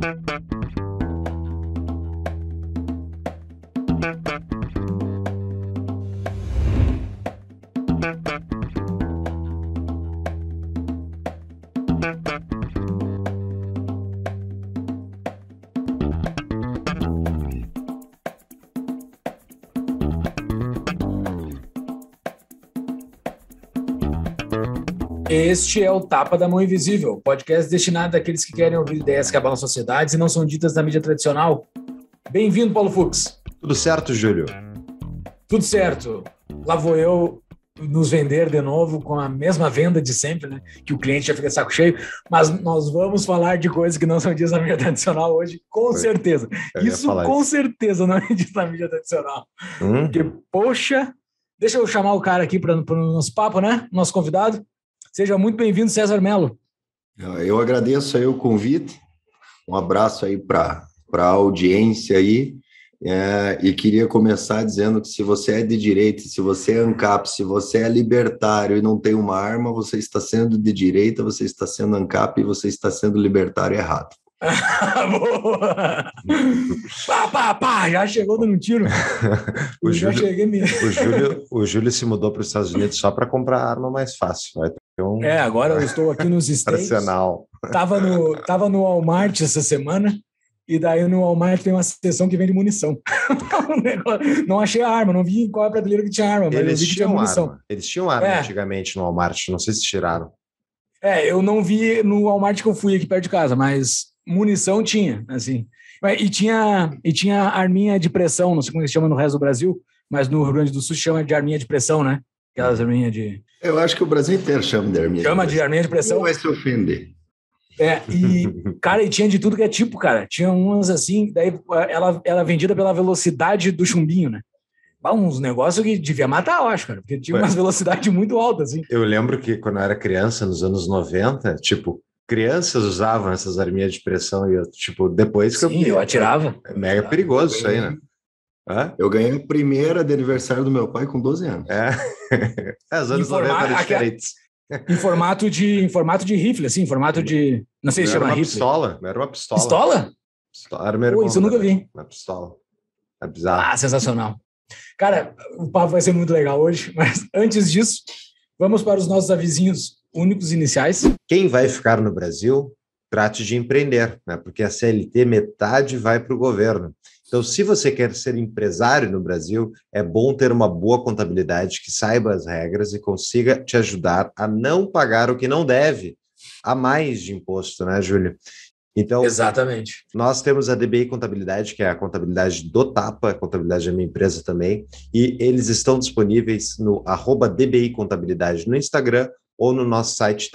Este é o Tapa da Mão Invisível, podcast destinado àqueles que querem ouvir ideias que abalam sociedades e não são ditas na mídia tradicional. Bem-vindo, Paulo Fux. Tudo certo, Júlio? Tudo certo. Lá vou eu nos vender de novo com a mesma venda de sempre, né? Que o cliente já fica de saco cheio, mas nós vamos falar de coisas que não são ditas na mídia tradicional hoje, com certeza. Isso com certeza não é dito na mídia tradicional. Porque, poxa, deixa eu chamar o cara aqui para o nosso papo, né? Nosso convidado. Seja muito bem-vindo, César Mello. Eu agradeço aí o convite, um abraço aí para a audiência aí, e queria começar dizendo que se você é de direita, se você é ANCAP, se você é libertário e não tem uma arma, você está sendo de direita, você está sendo ANCAP e você está sendo libertário errado. Boa! Pá, já chegou dando um tiro. O Júlio se mudou para os Estados Unidos só para comprar arma mais fácil. Vai ter agora eu estou aqui nos States. Tava no Walmart essa semana, e daí no Walmart tem uma seção que vende munição. Não achei a arma, não vi qual é a prateleira que tinha arma, mas eu vi que tinha munição. Eles tinham arma antigamente no Walmart, não sei se tiraram. Eu não vi no Walmart que eu fui aqui perto de casa, mas munição tinha, assim. E tinha arminha de pressão, não sei como se chama no resto do Brasil, mas no Rio Grande do Sul chama de arminha de pressão, né? Aquelas arminhas de... Eu acho que o Brasil inteiro chama de arminha. Chama de arminha de pressão. Não vai se ofender. E tinha de tudo que é tipo, cara. Tinha umas assim, daí ela vendida pela velocidade do chumbinho, né? Uns negócios que devia matar, eu acho, cara, porque tinha umas velocidades muito altas, assim. Eu lembro que quando eu era criança, nos anos 90, crianças usavam essas arminhas de pressão e eu, depois que eu atirava. É mega perigoso isso aí, né? Eu ganhei a primeira de aniversário do meu pai com 12 anos. Os anos 90 eram diferentes. Em formato de rifle, assim, em formato de... Não sei se chama rifle. Era uma pistola. Pistola? Era meu irmão. Isso eu nunca vi. Uma pistola. É bizarro. Sensacional. Cara, o papo vai ser muito legal hoje, mas antes disso, vamos para os nossos avisinhos únicos iniciais. Quem vai ficar no Brasil, trate de empreender, né? Porque a CLT, metade vai para o governo. Então, se você quer ser empresário no Brasil, é bom ter uma boa contabilidade que saiba as regras e consiga te ajudar a não pagar o que não deve, a mais de imposto, né, Júlio? Então, exatamente. Nós temos a DBI Contabilidade, que é a contabilidade do Tapa, a contabilidade da minha empresa também, e eles estão disponíveis no @DBI Contabilidade no Instagram ou no nosso site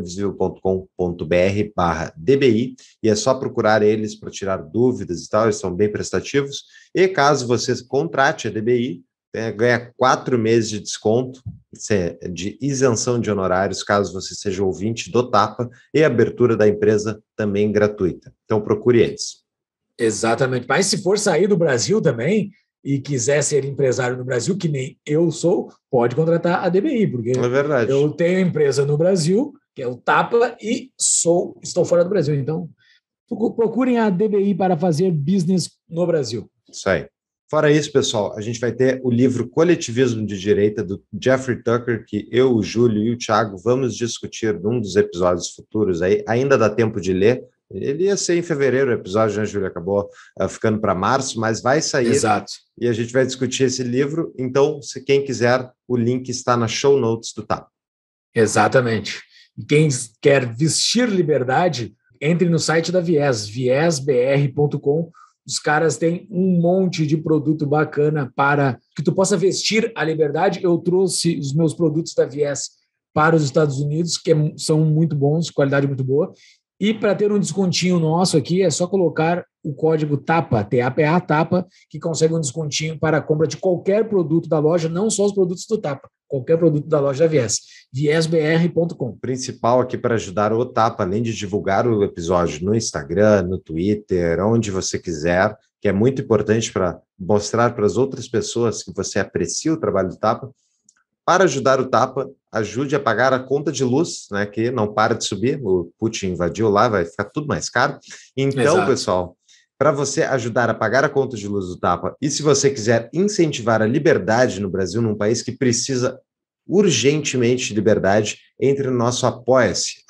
tapadamãoinvisível.com.br/DBI, e é só procurar eles para tirar dúvidas e tal, eles são bem prestativos. E caso você contrate a DBI, ganha 4 meses de desconto, de isenção de honorários, caso você seja ouvinte do Tapa, e a abertura da empresa também gratuita. Então procure eles. Exatamente. Mas se for sair do Brasil também e quiser ser empresário no Brasil, que nem eu sou, pode contratar a DBI, porque é verdade. Eu tenho empresa no Brasil, que é o Tapa, e estou fora do Brasil. Então, procurem a DBI para fazer business no Brasil. Isso aí. Fora isso, pessoal, a gente vai ter o livro Coletivismo de Direita, do Jeffrey Tucker, que eu, o Júlio e o Thiago vamos discutir num dos episódios futuros. Aí ainda dá tempo de ler. Ele ia ser em fevereiro o episódio, né, Júlio? Acabou ficando para março, mas vai sair. Exato. E a gente vai discutir esse livro. Então, se quem quiser, o link está na show notes do TAP. Exatamente. E quem quer vestir liberdade, entre no site da Viés, viesbr.com. Os caras têm um monte de produto bacana para que tu possa vestir a liberdade. Eu trouxe os meus produtos da Viés para os Estados Unidos, que são muito bons, qualidade muito boa. E para ter um descontinho nosso aqui, é só colocar o código TAPA, TAPA, TAPA, que consegue um descontinho para a compra de qualquer produto da loja, não só os produtos do TAPA, qualquer produto da loja da Viés, viesbr.com. O principal aqui para ajudar o TAPA, além de divulgar o episódio no Instagram, no Twitter, onde você quiser, que é muito importante para mostrar para as outras pessoas que você aprecia o trabalho do TAPA, Para ajudar o Tapa, ajude a pagar a conta de luz, né, que não para de subir, o Putin invadiu lá, vai ficar tudo mais caro. Então, exato, pessoal, para você ajudar a pagar a conta de luz do Tapa, e se você quiser incentivar a liberdade no Brasil, num país que precisa urgentemente de liberdade, entre no nosso Apoia-se,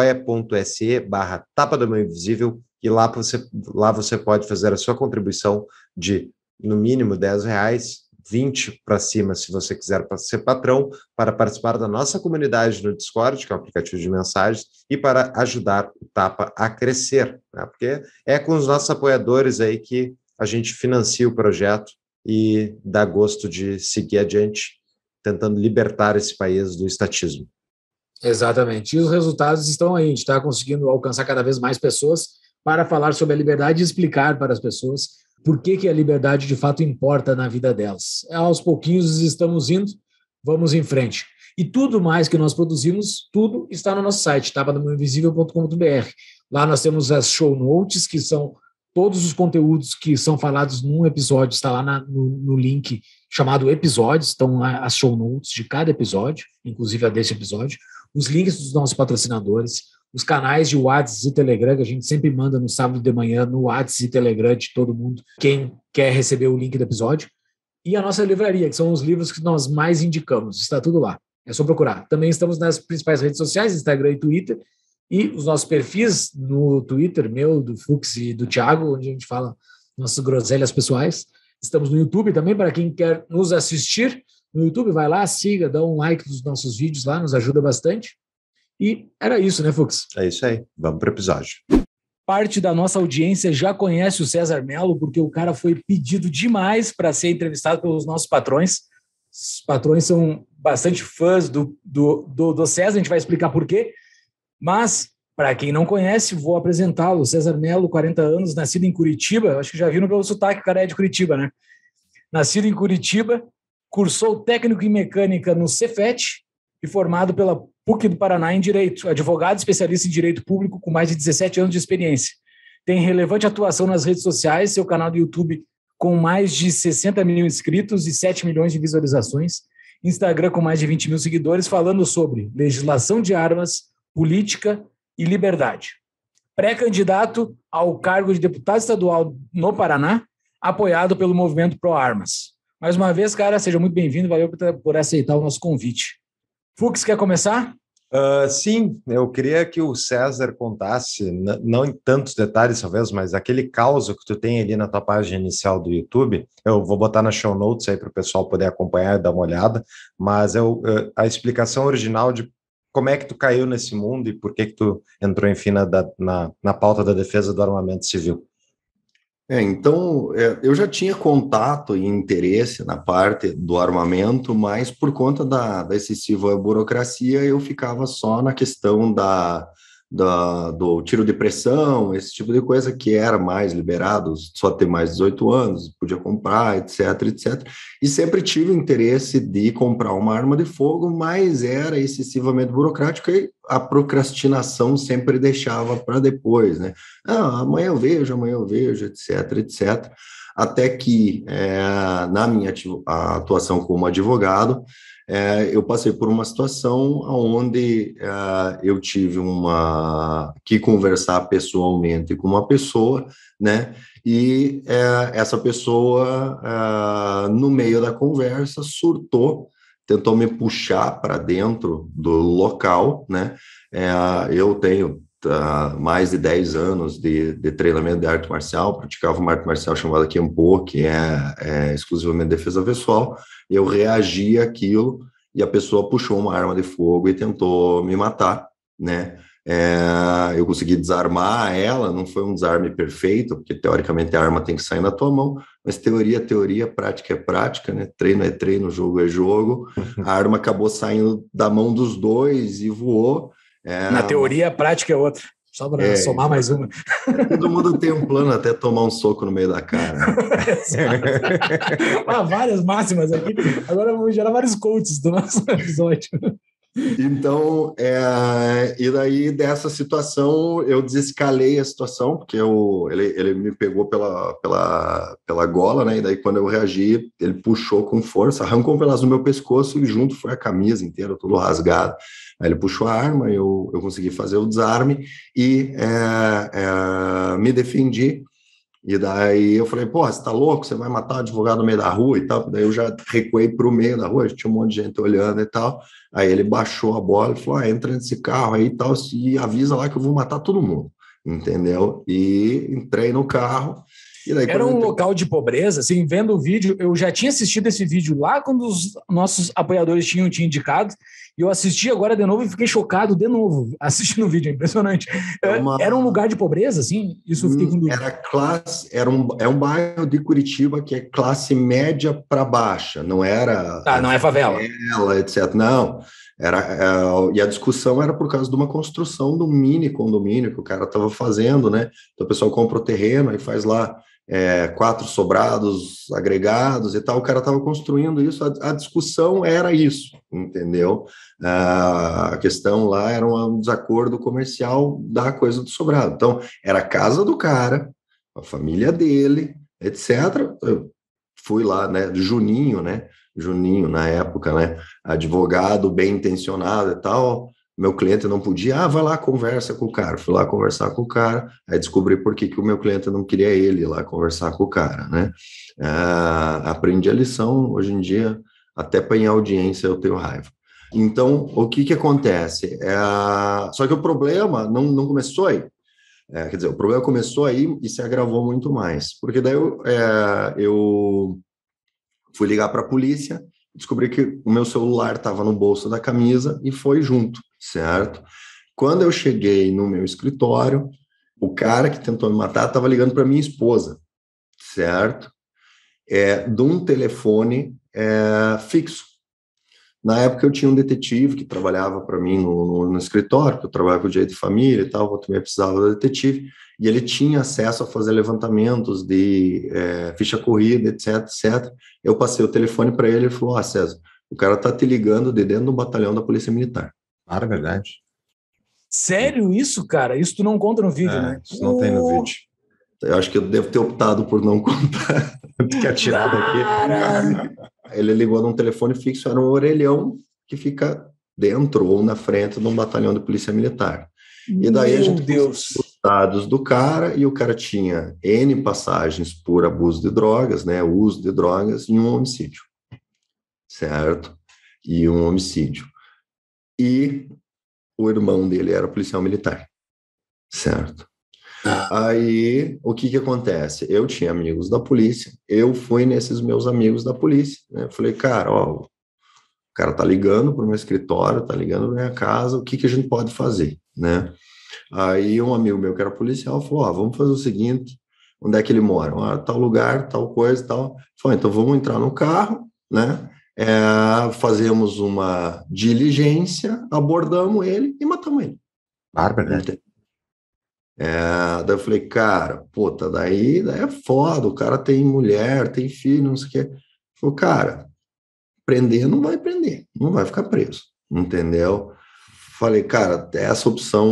apoia.se/Tapa da Mão Invisível, e lá você pode fazer a sua contribuição de, no mínimo, R$10, 20 para cima, se você quiser ser patrão, para participar da nossa comunidade no Discord, que é um aplicativo de mensagens, e para ajudar o Tapa a crescer, né? Porque é com os nossos apoiadores aí que a gente financia o projeto e dá gosto de seguir adiante, tentando libertar esse país do estatismo. Exatamente. E os resultados estão aí. A gente está conseguindo alcançar cada vez mais pessoas para falar sobre a liberdade e explicar para as pessoas por que a liberdade de fato importa na vida delas. Aos pouquinhos estamos indo, vamos em frente. E tudo mais que nós produzimos, tudo está no nosso site, tapadamãoinvisível.com.br. Lá nós temos as show notes, que são todos os conteúdos que são falados num episódio, está lá no link chamado episódios, estão lá as show notes de cada episódio, inclusive a desse episódio, os links dos nossos patrocinadores, os canais de WhatsApp e Telegram, que a gente sempre manda no sábado de manhã, no WhatsApp e Telegram de todo mundo, quem quer receber o link do episódio, e a nossa livraria, que são os livros que nós mais indicamos, está tudo lá, é só procurar. Também estamos nas principais redes sociais, Instagram e Twitter, e os nossos perfis no Twitter, meu, do Fux e do Thiago, onde a gente fala nossas groselhas pessoais. Estamos no YouTube também, para quem quer nos assistir no YouTube, vai lá, siga, dá um like nos nossos vídeos lá, nos ajuda bastante. E era isso, né, Fux? É isso aí, vamos para o episódio. Parte da nossa audiência já conhece o César Mello, porque o cara foi pedido demais para ser entrevistado pelos nossos patrões. Os patrões são bastante fãs do César, a gente vai explicar por quê. Mas, para quem não conhece, vou apresentá-lo. César Mello, 40 anos, nascido em Curitiba. Acho que já viram pelo sotaque, o cara é de Curitiba, né? Nascido em Curitiba, cursou técnico em mecânica no Cefet e formado pela PUC do Paraná em Direito. Advogado especialista em Direito Público com mais de 17 anos de experiência. Tem relevante atuação nas redes sociais, seu canal do YouTube com mais de 60 mil inscritos e 7 milhões de visualizações. Instagram com mais de 20 mil seguidores, falando sobre legislação de armas, política e liberdade. Pré-candidato ao cargo de deputado estadual no Paraná, apoiado pelo movimento Pro Armas. Mais uma vez, cara, seja muito bem-vindo, valeu por aceitar o nosso convite. Fux, quer começar? Sim, eu queria que o César contasse, não em tantos detalhes talvez, mas aquele caos que tu tem ali na tua página inicial do YouTube, eu vou botar na show notes aí para o pessoal poder acompanhar e dar uma olhada, mas a explicação original de como é que tu caiu nesse mundo e por que tu entrou, enfim, na pauta da defesa do armamento civil. Então, eu já tinha contato e interesse na parte do armamento, mas por conta da excessiva burocracia, eu ficava só na questão do tiro de pressão, esse tipo de coisa que era mais liberado, só ter mais de 18 anos, podia comprar, etc, etc. E sempre tive o interesse de comprar uma arma de fogo, mas era excessivamente burocrático e a procrastinação sempre deixava para depois, né? Amanhã eu vejo, etc, etc. Até que, na minha atuação como advogado, eu passei por uma situação onde eu tive que conversar pessoalmente com uma pessoa, né? E essa pessoa, no meio da conversa, surtou, tentou me puxar para dentro do local, né? Eu tenho mais de 10 anos de treinamento de arte marcial, praticava uma arte marcial chamada Kempo, que é exclusivamente defesa pessoal. Eu reagi àquilo e a pessoa puxou uma arma de fogo e tentou me matar, né? Eu consegui desarmar ela, não foi um desarme perfeito, porque teoricamente a arma tem que sair na tua mão, mas teoria é teoria, prática é prática, né? Treino é treino, jogo é jogo. A arma acabou saindo da mão dos dois e voou. Na teoria, a prática é outra. Só para somar mais uma. Todo mundo tem um plano até tomar um soco no meio da cara. Várias máximas aqui. Agora eu vou gerar vários coaches do nosso episódio. Então, e daí dessa situação eu desescalei a situação, porque ele me pegou pela gola, né? E daí quando eu reagi, ele puxou com força, arrancou um pedaço do meu pescoço e junto foi a camisa inteira, tudo rasgado. Aí ele puxou a arma, eu consegui fazer o desarme e me defendi. E daí eu falei, pô, você tá louco? Você vai matar o advogado no meio da rua e tal? Daí eu já recuei para o meio da rua, tinha um monte de gente olhando e tal. Aí ele baixou a bola e falou, entra nesse carro aí e tal, e avisa lá que eu vou matar todo mundo, entendeu? E entrei no carro. E daí, era um local de pobreza, assim, vendo o vídeo, eu já tinha assistido esse vídeo lá quando os nossos apoiadores tinham te indicado, e eu assisti agora de novo e fiquei chocado de novo assistindo o vídeo, é impressionante. Era um lugar de pobreza, assim? Isso eu fiquei com dúvida. É um bairro de Curitiba que é classe média para baixa, não era... Não é favela. Etc. Não, e a discussão era por causa de uma construção do mini condomínio que o cara estava fazendo, né? Então o pessoal compra o terreno e faz lá 4 sobrados agregados e tal, o cara estava construindo isso, a discussão era isso, entendeu? A questão lá era um desacordo comercial da coisa do sobrado, então era a casa do cara, a família dele, etc. Eu fui lá, né, Juninho na época, né, advogado bem intencionado e tal, meu cliente não podia, vai lá, conversa com o cara. Fui lá conversar com o cara, aí descobri por que o meu cliente não queria ele ir lá conversar com o cara, né? Aprendi a lição, hoje em dia, até para em audiência eu tenho raiva. Então, o que acontece? Só que o problema não começou aí. Quer dizer, o problema começou aí e se agravou muito mais, porque daí eu fui ligar para a polícia, descobri que o meu celular estava no bolso da camisa e foi junto, certo? Quando eu cheguei no meu escritório, o cara que tentou me matar estava ligando para minha esposa, certo? De um telefone fixo. Na época eu tinha um detetive que trabalhava para mim no escritório, que eu trabalhava com o direito de família e tal, eu também precisava do detetive, e ele tinha acesso a fazer levantamentos de ficha corrida, etc, etc. Eu passei o telefone para ele e ele falou, César, o cara tá te ligando de dentro do batalhão da Polícia Militar. Para, verdade. Sério isso, cara? Isso tu não conta no vídeo, né? Isso não tem no vídeo. Eu acho que eu devo ter optado por não contar. Que atirado aqui. Ele ligou num telefone fixo, era um orelhão que fica dentro ou na frente de um batalhão de polícia militar. E daí a gente conseguiu os dados do cara, e o cara tinha N passagens por abuso de drogas, né, uso de drogas, e um homicídio, certo? E um homicídio. E o irmão dele era policial militar, certo? Aí, o que acontece? Eu tinha amigos da polícia, eu fui nesses meus amigos da polícia, né? Falei, cara, o cara tá ligando para o meu escritório, tá ligando para minha casa, o que a gente pode fazer, né? Aí um amigo meu que era policial falou, vamos fazer o seguinte, onde é que ele mora? Tal lugar, tal coisa, tal. Falei, então vamos entrar no carro, né? Fazemos uma diligência, abordamos ele e matamos ele. Bárbaro, né? Daí eu falei, cara, puta, daí é foda, o cara tem mulher, tem filho, não sei o quê. Falei, cara, prender não vai prender, não vai ficar preso, entendeu? Falei, cara, essa opção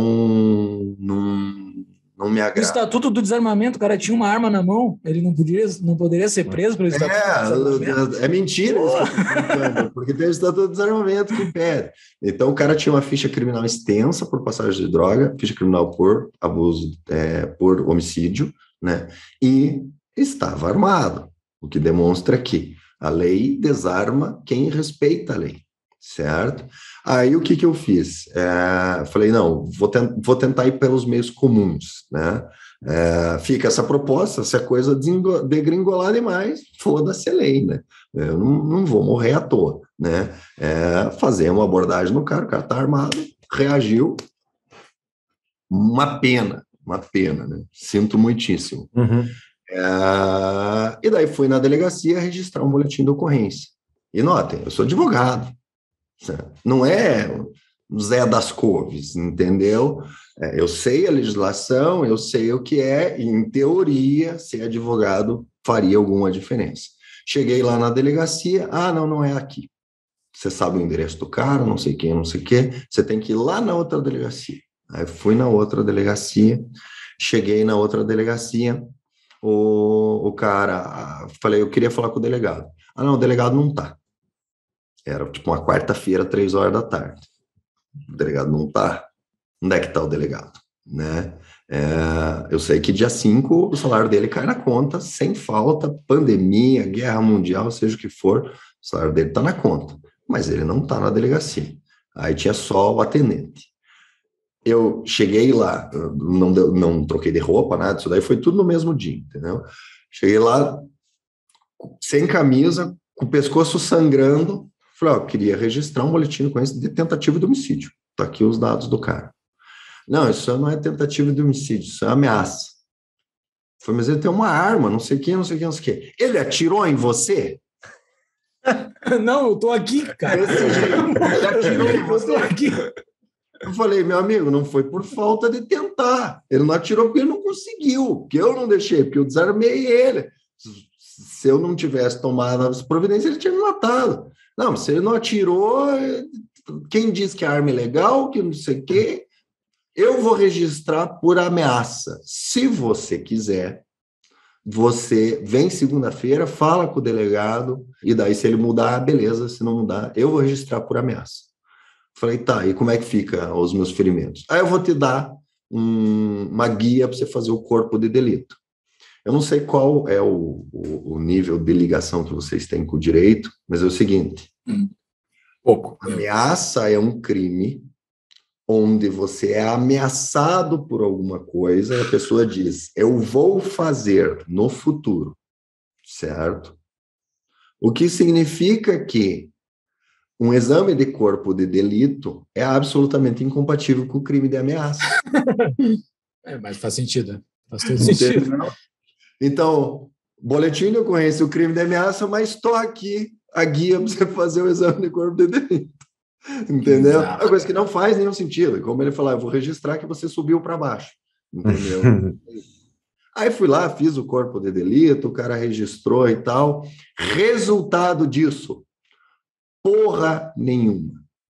não me agrada. O Estatuto do Desarmamento, o cara tinha uma arma na mão, ele não poderia ser preso pelo Estatuto do Desarmamento. É mentira isso, porque tem o Estatuto do Desarmamento que impede. Então o cara tinha uma ficha criminal extensa por passagem de droga, ficha criminal por abuso, por homicídio, né? E estava armado, o que demonstra que a lei desarma quem respeita a lei, certo? Aí o que eu fiz? Falei, não, vou tentar ir pelos meios comuns, né? Fica essa proposta, se a coisa degringolar demais, foda-se a lei, né? Eu não vou morrer à toa, né? Fazer uma abordagem no cara, o cara tá armado, reagiu, uma pena, né? Sinto muitíssimo. Uhum. E daí fui na delegacia registrar um boletim de ocorrência. E notem, eu sou advogado, não é Zé das Couves, entendeu? Eu sei a legislação, eu sei o que é, e em teoria, ser advogado faria alguma diferença. Cheguei lá na delegacia, não é aqui, você sabe o endereço do cara, não sei quem, não sei o quê, você tem que ir lá na outra delegacia. Aí fui na outra delegacia, cheguei na outra delegacia, o cara, falei, eu queria falar com o delegado. Ah, não, o delegado não tá. Era tipo uma quarta-feira, 3 horas da tarde. O delegado não tá. Onde é que tá o delegado? Né? Eu sei que dia 5 o salário dele cai na conta, sem falta, pandemia, guerra mundial, seja o que for, o salário dele tá na conta, mas ele não tá na delegacia. Aí tinha só o atendente. Eu cheguei lá, não troquei de roupa, nada, isso daí foi tudo no mesmo dia, entendeu? Cheguei lá, sem camisa, com o pescoço sangrando, falei, ó, queria registrar um boletim de ocorrência de tentativa de homicídio. Tá aqui os dados do cara. Não, isso não é tentativa de homicídio, isso é ameaça. Falei, mas ele tem uma arma, não sei quem, não sei quem, não sei quem. Ele atirou em você? Não, eu tô aqui, cara. Ele atirou em você? Eu tô aqui. Eu falei, meu amigo, não foi por falta de tentar. Ele não atirou porque ele não conseguiu, porque eu não deixei, porque eu desarmei ele. Se eu não tivesse tomado as providências, ele tinha me matado. Não, se ele não atirou, quem diz que a arma é legal, que não sei o quê, eu vou registrar por ameaça. Se você quiser, você vem segunda-feira, fala com o delegado, e daí se ele mudar, beleza, se não mudar, eu vou registrar por ameaça. Falei, tá, e como é que fica os meus ferimentos? Aí eu vou te dar uma guia para você fazer o corpo de delito. Eu não sei qual é o nível de ligação que vocês têm com o direito, mas é o seguinte, pouco. Ameaça é um crime onde você é ameaçado por alguma coisa e a pessoa diz, eu vou fazer no futuro, certo? O que significa que um exame de corpo de delito é absolutamente incompatível com o crime de ameaça. Mas faz sentido. Faz todo sentido. Então, boletim de ocorrência, o crime de ameaça, mas estou aqui a guia para você fazer o exame de corpo de delito. Entendeu? É uma coisa que não faz nenhum sentido. Como ele falou, eu vou registrar que você subiu para baixo. Entendeu? Aí fui lá, fiz o corpo de delito, o cara registrou e tal. Resultado disso, porra nenhuma.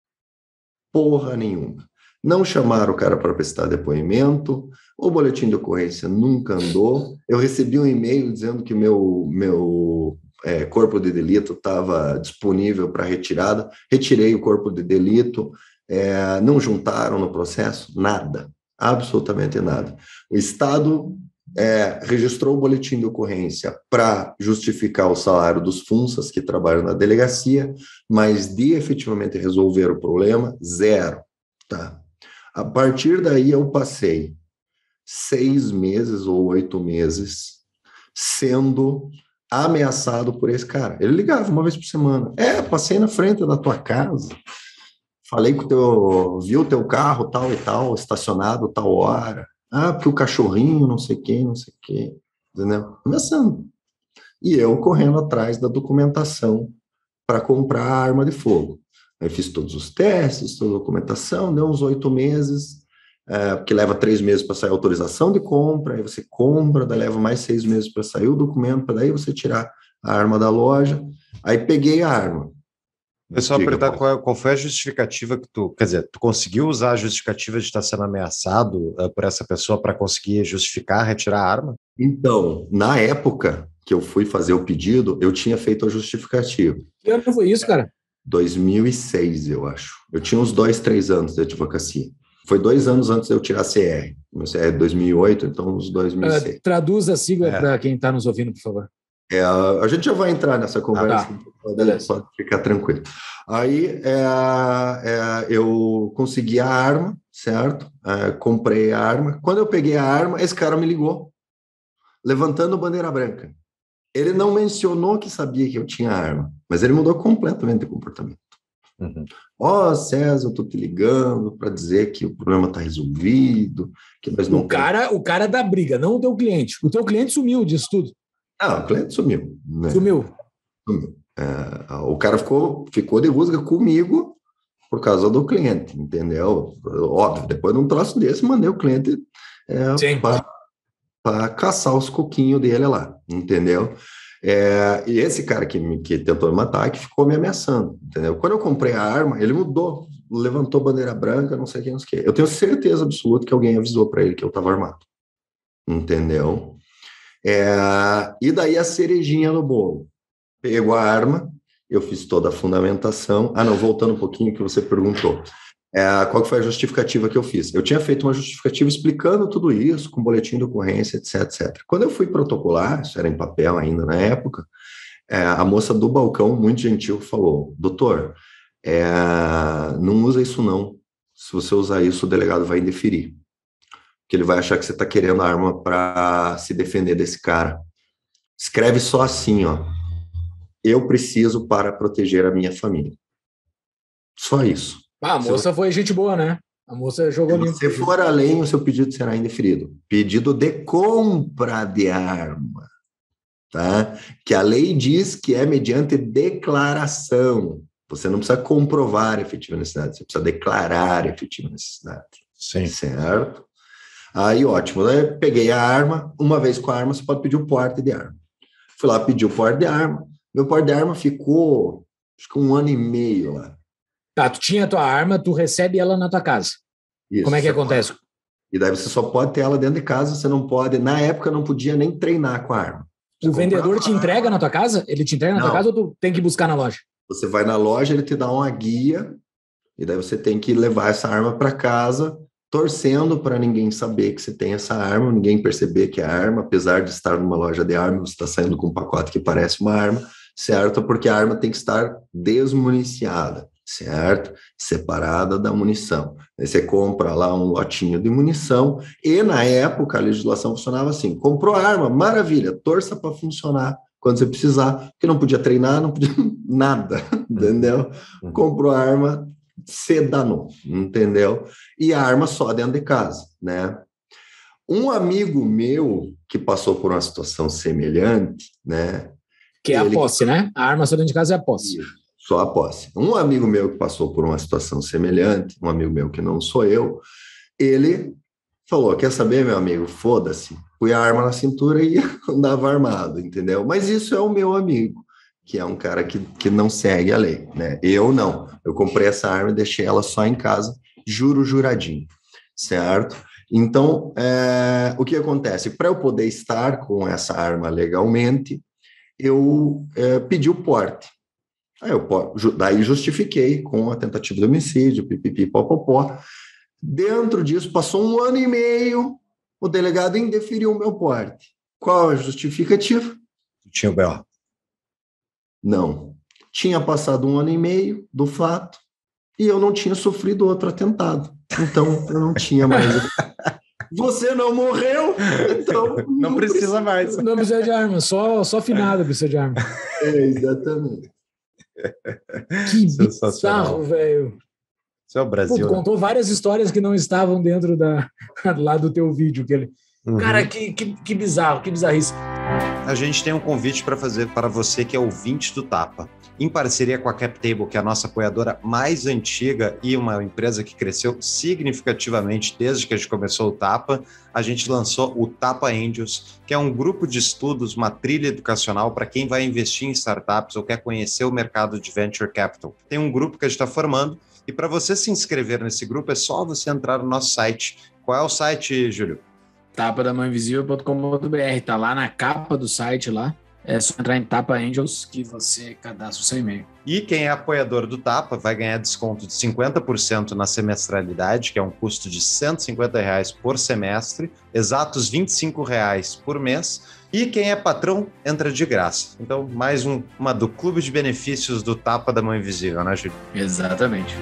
Porra nenhuma. Não chamaram o cara para prestar depoimento, o boletim de ocorrência nunca andou. Eu recebi um e-mail dizendo que meu corpo de delito estava disponível para retirada. Retirei o corpo de delito, não juntaram no processo nada, absolutamente nada. O Estado registrou o boletim de ocorrência para justificar o salário dos funças que trabalham na delegacia, mas de efetivamente resolver o problema, zero. Tá? A partir daí eu passei 6 meses ou 8 meses sendo ameaçado por esse cara. Ele ligava uma vez por semana. Passei na frente da tua casa, falei com vi o teu carro tal e tal, estacionado tal hora. Porque o cachorrinho, não sei quem, não sei o quê. Entendeu? Ameaçando. E eu correndo atrás da documentação para comprar a arma de fogo. Aí fiz todos os testes, toda a documentação, deu uns 8 meses, porque leva 3 meses para sair a autorização de compra, aí você compra, daí leva mais 6 meses para sair o documento, para daí você tirar a arma da loja. Aí peguei a arma. Só perguntar qual foi a justificativa que tu conseguiu usar a justificativa de estar sendo ameaçado por essa pessoa para conseguir justificar, retirar a arma? Então, na época que eu fui fazer o pedido, eu tinha feito a justificativa. Que ano foi isso, cara? 2006, eu acho. Eu tinha uns 2, 3 anos de advocacia. Foi 2 anos antes de eu tirar a CR. Meu CR é 2008, então uns 2006. Traduz a sigla para quem está nos ouvindo, por favor. A gente já vai entrar nessa conversa, pode ficar tranquilo. Aí eu consegui a arma, certo? Comprei a arma. Quando eu peguei a arma, esse cara me ligou, levantando bandeira branca. Ele não mencionou que sabia que eu tinha arma, mas ele mudou completamente de comportamento. César, eu tô te ligando para dizer que o problema está resolvido, que nós não... O cara da briga, não o teu cliente. O teu cliente sumiu disso tudo. O cliente sumiu. Né? Sumiu. O cara ficou de rusga comigo por causa do cliente, entendeu? Óbvio, depois de um troço desse, mandei o cliente para caçar os coquinhos dele lá, entendeu? E esse cara que tentou me matar, que ficou me ameaçando, entendeu? Quando eu comprei a arma, ele mudou, levantou bandeira branca, não sei quem, não sei o quê. Eu tenho certeza absoluta que alguém avisou para ele que eu estava armado, entendeu? E daí a cerejinha no bolo. Pegou a arma, eu fiz toda a fundamentação. Não, voltando um pouquinho que você perguntou. Qual que foi a justificativa que eu fiz? Eu tinha feito uma justificativa explicando tudo isso, com boletim de ocorrência, etc, etc. Quando eu fui protocolar, isso era em papel ainda na época, a moça do balcão, muito gentil, falou: doutor, não usa isso não. Se você usar isso, o delegado vai indeferir. Porque ele vai achar que você está querendo a arma para se defender desse cara. Escreve só assim, ó. Eu preciso para proteger a minha família. Só isso. A moça foi gente boa, né? A moça jogou limpo. Se for além, o seu pedido será indeferido. Pedido de compra de arma, tá? Que a lei diz que é mediante declaração. Você não precisa comprovar efetiva necessidade, você precisa declarar efetiva necessidade. Sim. Certo? Aí, ótimo. Né? Peguei a arma. Uma vez com a arma, você pode pedir o porte de arma. Fui lá pedir o porte de arma. Meu porte de arma ficou, acho que 1 ano e meio lá. Tá, tu tinha a tua arma, tu recebe ela na tua casa. Isso, como é que acontece? E daí você só pode ter ela dentro de casa, você não pode... Na época, não podia nem treinar com a arma. O vendedor te entrega na tua casa? Ele te entrega na tua casa ou tu tem que buscar na loja? Você vai na loja, ele te dá uma guia, e daí você tem que levar essa arma para casa, torcendo para ninguém saber que você tem essa arma, ninguém perceber que é arma, apesar de estar numa loja de arma, você está saindo com um pacote que parece uma arma, certo? Porque a arma tem que estar desmuniciada, certo? Separada da munição. Aí você compra lá um lotinho de munição e, na época, a legislação funcionava assim: comprou a arma, maravilha, torça para funcionar quando você precisar, porque não podia treinar, não podia nada, entendeu? Comprou a arma, se danou, entendeu? E a arma só dentro de casa, né? Um amigo meu que passou por uma situação semelhante, né? Que é a posse, né? A arma só dentro de casa é a posse. Só a posse. Um amigo meu que passou por uma situação semelhante, um amigo meu que não sou eu, ele falou: quer saber, meu amigo? Foda-se. Fui a arma na cintura e andava armado, entendeu? Mas isso é o meu amigo, que é um cara que não segue a lei, né? Eu não. Eu comprei essa arma e deixei ela só em casa, juradinho, certo? Então, o que acontece? Para eu poder estar com essa arma legalmente, eu pedi o porte. Daí justifiquei com a tentativa de homicídio, pipipi, popopó. Dentro disso, passou 1 ano e meio, o delegado indeferiu o meu porte. Qual a justificativa? Tinha o B.O. Não. Tinha passado 1 ano e meio do fato e eu não tinha sofrido outro atentado. Então, eu não tinha mais... Você não morreu, então... Não precisa mais. Não precisa de arma, só finado precisa de arma. Exatamente. Que bizarro, velho. Isso é o Brasil. Pô, tu contou várias histórias que não estavam dentro lá do teu vídeo. Cara, que bizarro, que bizarrice. A gente tem um convite para fazer para você que é ouvinte do Tapa. Em parceria com a CapTable, que é a nossa apoiadora mais antiga e uma empresa que cresceu significativamente desde que a gente começou o Tapa, a gente lançou o Tapa Angels, que é um grupo de estudos, uma trilha educacional para quem vai investir em startups ou quer conhecer o mercado de Venture Capital. Tem um grupo que a gente está formando e para você se inscrever nesse grupo é só você entrar no nosso site. Qual é o site, Júlio? tapadamãoinvisível.com.br, tá lá na capa do site lá. É só entrar em Tapa Angels que você cadastra o seu e-mail. E quem é apoiador do Tapa vai ganhar desconto de 50% na semestralidade, que é um custo de R$ 150 por semestre, exatos R$ 25 por mês. E quem é patrão entra de graça. Então, mais uma do Clube de Benefícios do Tapa da Mão Invisível, né, Júlio? Exatamente.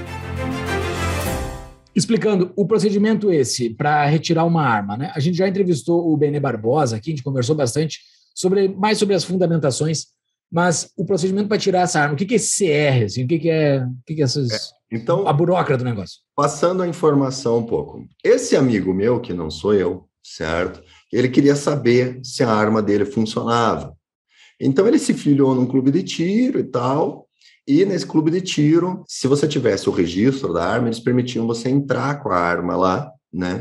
Explicando, o procedimento esse para retirar uma arma, né? A gente já entrevistou o Benê Barbosa aqui, a gente conversou bastante mais sobre as fundamentações, mas o procedimento para tirar essa arma, o que é esse CR, assim, o que é essas... Então, a burocrata do negócio. Passando a informação um pouco. Esse amigo meu, que não sou eu, certo? Ele queria saber se a arma dele funcionava. Então, ele se filiou num clube de tiro e tal, e nesse clube de tiro, se você tivesse o registro da arma, eles permitiam você entrar com a arma lá, né?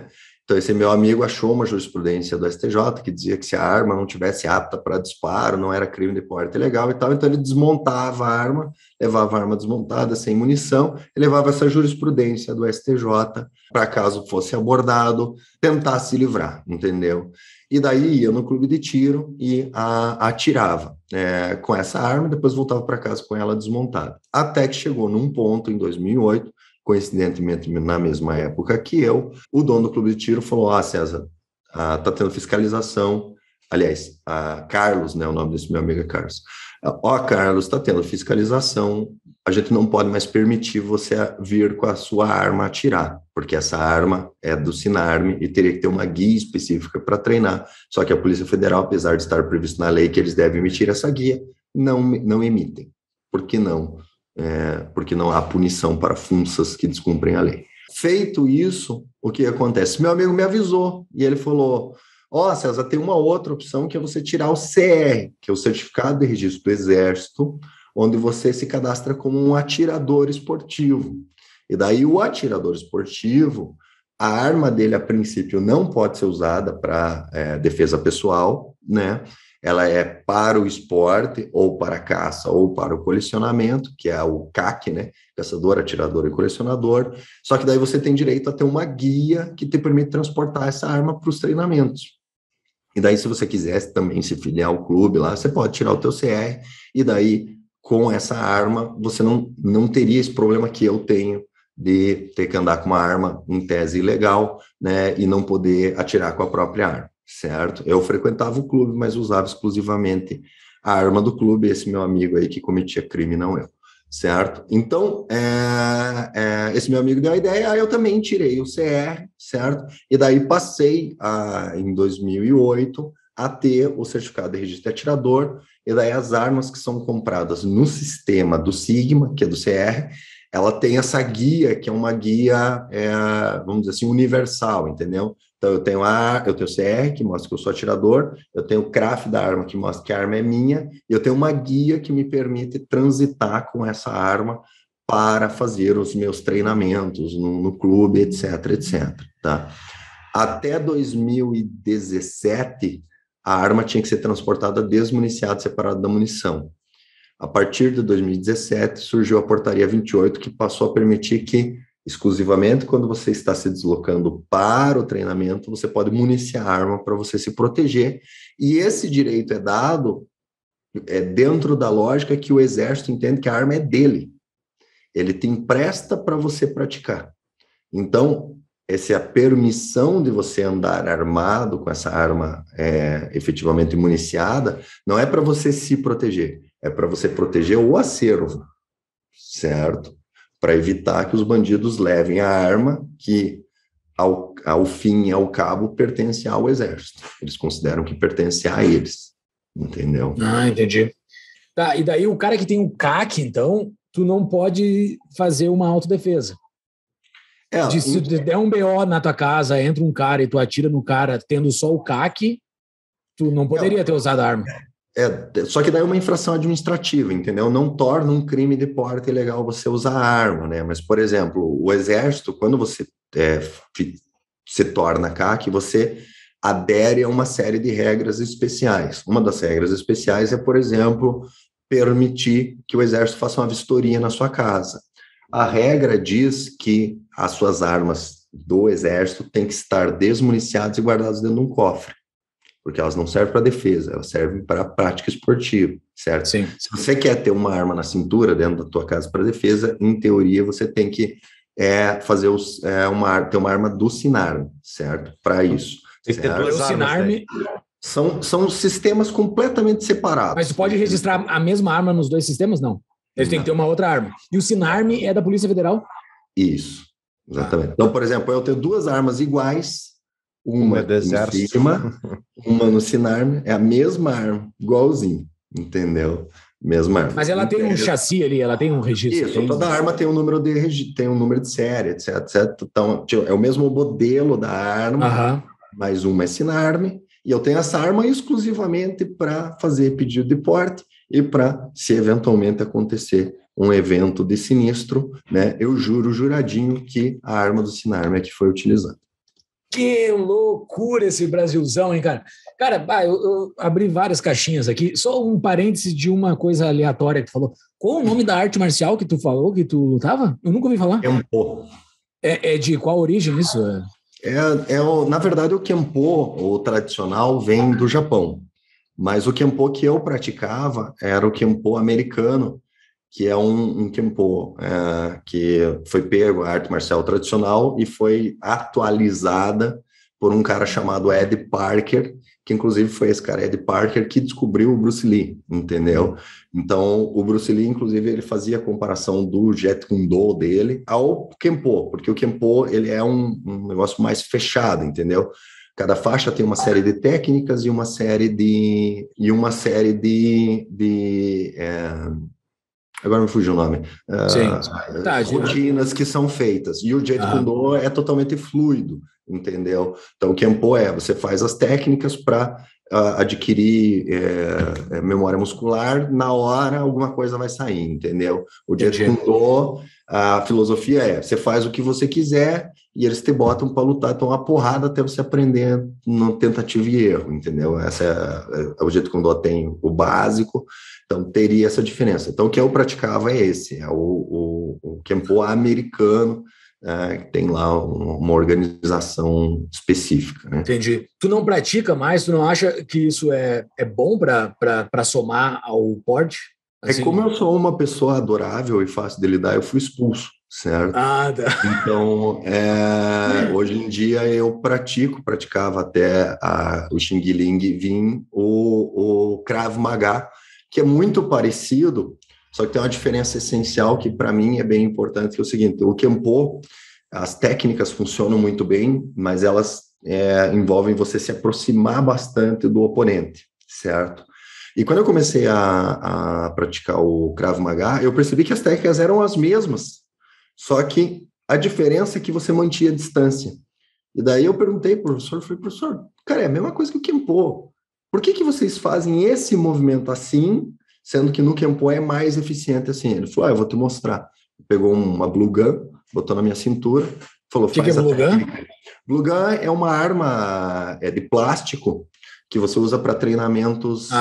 Então, esse meu amigo achou uma jurisprudência do STJ que dizia que se a arma não tivesse apta para disparo, não era crime de porte ilegal e tal, então ele desmontava a arma, levava a arma desmontada, sem munição, e levava essa jurisprudência do STJ para caso fosse abordado, tentar se livrar, entendeu? E daí ia no clube de tiro e atirava com essa arma, e depois voltava para casa com ela desmontada. Até que chegou num ponto, em 2008, coincidentemente na mesma época que eu, o dono do clube de tiro falou, César, tá tendo fiscalização, aliás, Carlos, né, o nome desse meu amigo é Carlos, Carlos, está tendo fiscalização, a gente não pode mais permitir você vir com a sua arma atirar, porque essa arma é do Sinarme e teria que ter uma guia específica para treinar, só que a Polícia Federal, apesar de estar previsto na lei que eles devem emitir essa guia, não emitem. Por que não? Porque não há punição para funças que descumprem a lei. Feito isso, o que acontece? Meu amigo me avisou e ele falou, César, tem uma outra opção que é você tirar o CR, que é o Certificado de Registro do Exército, onde você se cadastra como um atirador esportivo. E daí o atirador esportivo, a arma dele, a princípio, não pode ser usada para defesa pessoal, né? Ela é para o esporte, ou para a caça, ou para o colecionamento, que é o CAC, né? Caçador, atirador e colecionador. Só que daí você tem direito a ter uma guia que te permite transportar essa arma para os treinamentos. E daí, se você quisesse também se filiar ao clube lá, você pode tirar o teu CR, e daí, com essa arma, você não teria esse problema que eu tenho de ter que andar com uma arma em tese ilegal, né? E não poder atirar com a própria arma. Certo? Eu frequentava o clube, mas usava exclusivamente a arma do clube, esse meu amigo aí que cometia crime, não eu, certo? Então, esse meu amigo deu a ideia, aí eu também tirei o CR, certo? E daí passei, em 2008, a ter o certificado de registro de atirador, e daí as armas que são compradas no sistema do Sigma, que é do CR, ela tem essa guia, que é uma guia, vamos dizer assim, universal, entendeu? Então, eu tenho o CR, que mostra que eu sou atirador, eu tenho o CRAF da arma, que mostra que a arma é minha, e eu tenho uma guia que me permite transitar com essa arma para fazer os meus treinamentos no clube, etc, etc. Tá? Até 2017, a arma tinha que ser transportada desmuniciada, separada da munição. A partir de 2017, surgiu a Portaria 28, que passou a permitir que, exclusivamente quando você está se deslocando para o treinamento, você pode municiar a arma para você se proteger, e esse direito é dado dentro da lógica que o Exército entende que a arma é dele. Ele te empresta para você praticar. Então, essa é a permissão de você andar armado com essa arma efetivamente municiada, não é para você se proteger, é para você proteger o acervo, certo? Para evitar que os bandidos levem a arma que, ao fim e ao cabo, pertence ao Exército. Eles consideram que pertence a eles, entendeu? Entendi. Tá, e daí o cara que tem o CAC, então, tu não pode fazer uma autodefesa. Se der um BO na tua casa, entra um cara e tu atira no cara tendo só o CAC, tu não poderia ter usado a arma. Só que daí é uma infração administrativa, entendeu? Não torna um crime de porte ilegal você usar a arma, né? Mas, por exemplo, o Exército, quando você se torna CAC, você adere a uma série de regras especiais. Uma das regras especiais é, por exemplo, permitir que o Exército faça uma vistoria na sua casa. A regra diz que as suas armas do Exército têm que estar desmuniciadas e guardadas dentro de um cofre, porque elas não servem para defesa, elas servem para prática esportiva, certo? Sim. Se você quer ter uma arma na cintura dentro da tua casa para defesa, em teoria você tem que fazer ter uma arma do Sinarme, certo? Para isso. Tem que ter duas Sinarme. São sistemas completamente separados. Mas tu pode registrar a mesma arma nos dois sistemas? Não. Eles têm que ter uma outra arma. E o Sinarme é da Polícia Federal? Isso, exatamente. Então, por exemplo, eu tenho duas armas iguais, uma do Exército, no Sigma, uma no Sinarme, é a mesma arma, igualzinho, entendeu? Mesma arma. Mas ela tem um chassi ali, ela tem um registro. Isso, toda arma tem um número de série, etc, etc. Então, é o mesmo modelo da arma, mas uma é Sinarme, e eu tenho essa arma exclusivamente para fazer pedido de porte e para, se eventualmente acontecer um evento de sinistro, né, eu juro juradinho que a arma do Sinarme é que foi utilizada. Que loucura esse Brasilzão, hein, cara? Cara, eu abri várias caixinhas aqui. Só um parêntese de uma coisa aleatória que tu falou. Qual o nome da arte marcial que tu falou que tu lutava? Eu nunca ouvi falar. Kempo. É de qual origem isso? Na verdade, o Kempo, o tradicional, vem do Japão. Mas o Kempo que eu praticava era o Kempo americano, que é um Kempo que foi pego, a arte marcial tradicional, e foi atualizada por um cara chamado Ed Parker, que inclusive foi esse cara, Ed Parker, que descobriu o Bruce Lee, entendeu? Então, o Bruce Lee, inclusive, ele fazia a comparação do Jeet Kune Do dele ao Kempo, porque o Kempo, ele é um negócio mais fechado, entendeu? Cada faixa tem uma série de técnicas e uma série de agora me fugiu o nome. Rotinas que são feitas. E o Jeet Kune Do é totalmente fluido, entendeu? Então, o Kempo você faz as técnicas para adquirir memória muscular, na hora alguma coisa vai sair, entendeu? O Jeet Kune Do, a filosofia você faz o que você quiser e eles te botam para lutar, então uma porrada até você aprender no tentativa e erro, entendeu? O Jeet Kune Do tem o básico, então teria essa diferença. Então o que eu praticava é esse, o Kempo americano, que tem lá uma organização específica, né? Entendi. Tu não pratica mais? Tu não acha que isso é bom para somar ao porte? Assim? Como eu sou uma pessoa adorável e fácil de lidar, eu fui expulso, certo? Tá. Então, hoje em dia eu praticava até o Xing Ling Vim, o Krav Maga, que é muito parecido, só que tem uma diferença essencial que para mim é bem importante, que é o seguinte: o Kempo, as técnicas funcionam muito bem, mas elas envolvem você se aproximar bastante do oponente, certo? E quando eu comecei a praticar o Krav Maga, eu percebi que as técnicas eram as mesmas, só que a diferença é que você mantinha a distância. E daí eu perguntei pro professor, falei, professor, cara, é a mesma coisa que o Kempo. Por que vocês fazem esse movimento assim, sendo que no Kempo é mais eficiente assim? Ele falou, eu vou te mostrar. Pegou uma Blue Gun, botou na minha cintura, falou, faz a técnica. Blue Gun é uma arma de plástico que você usa para treinamentos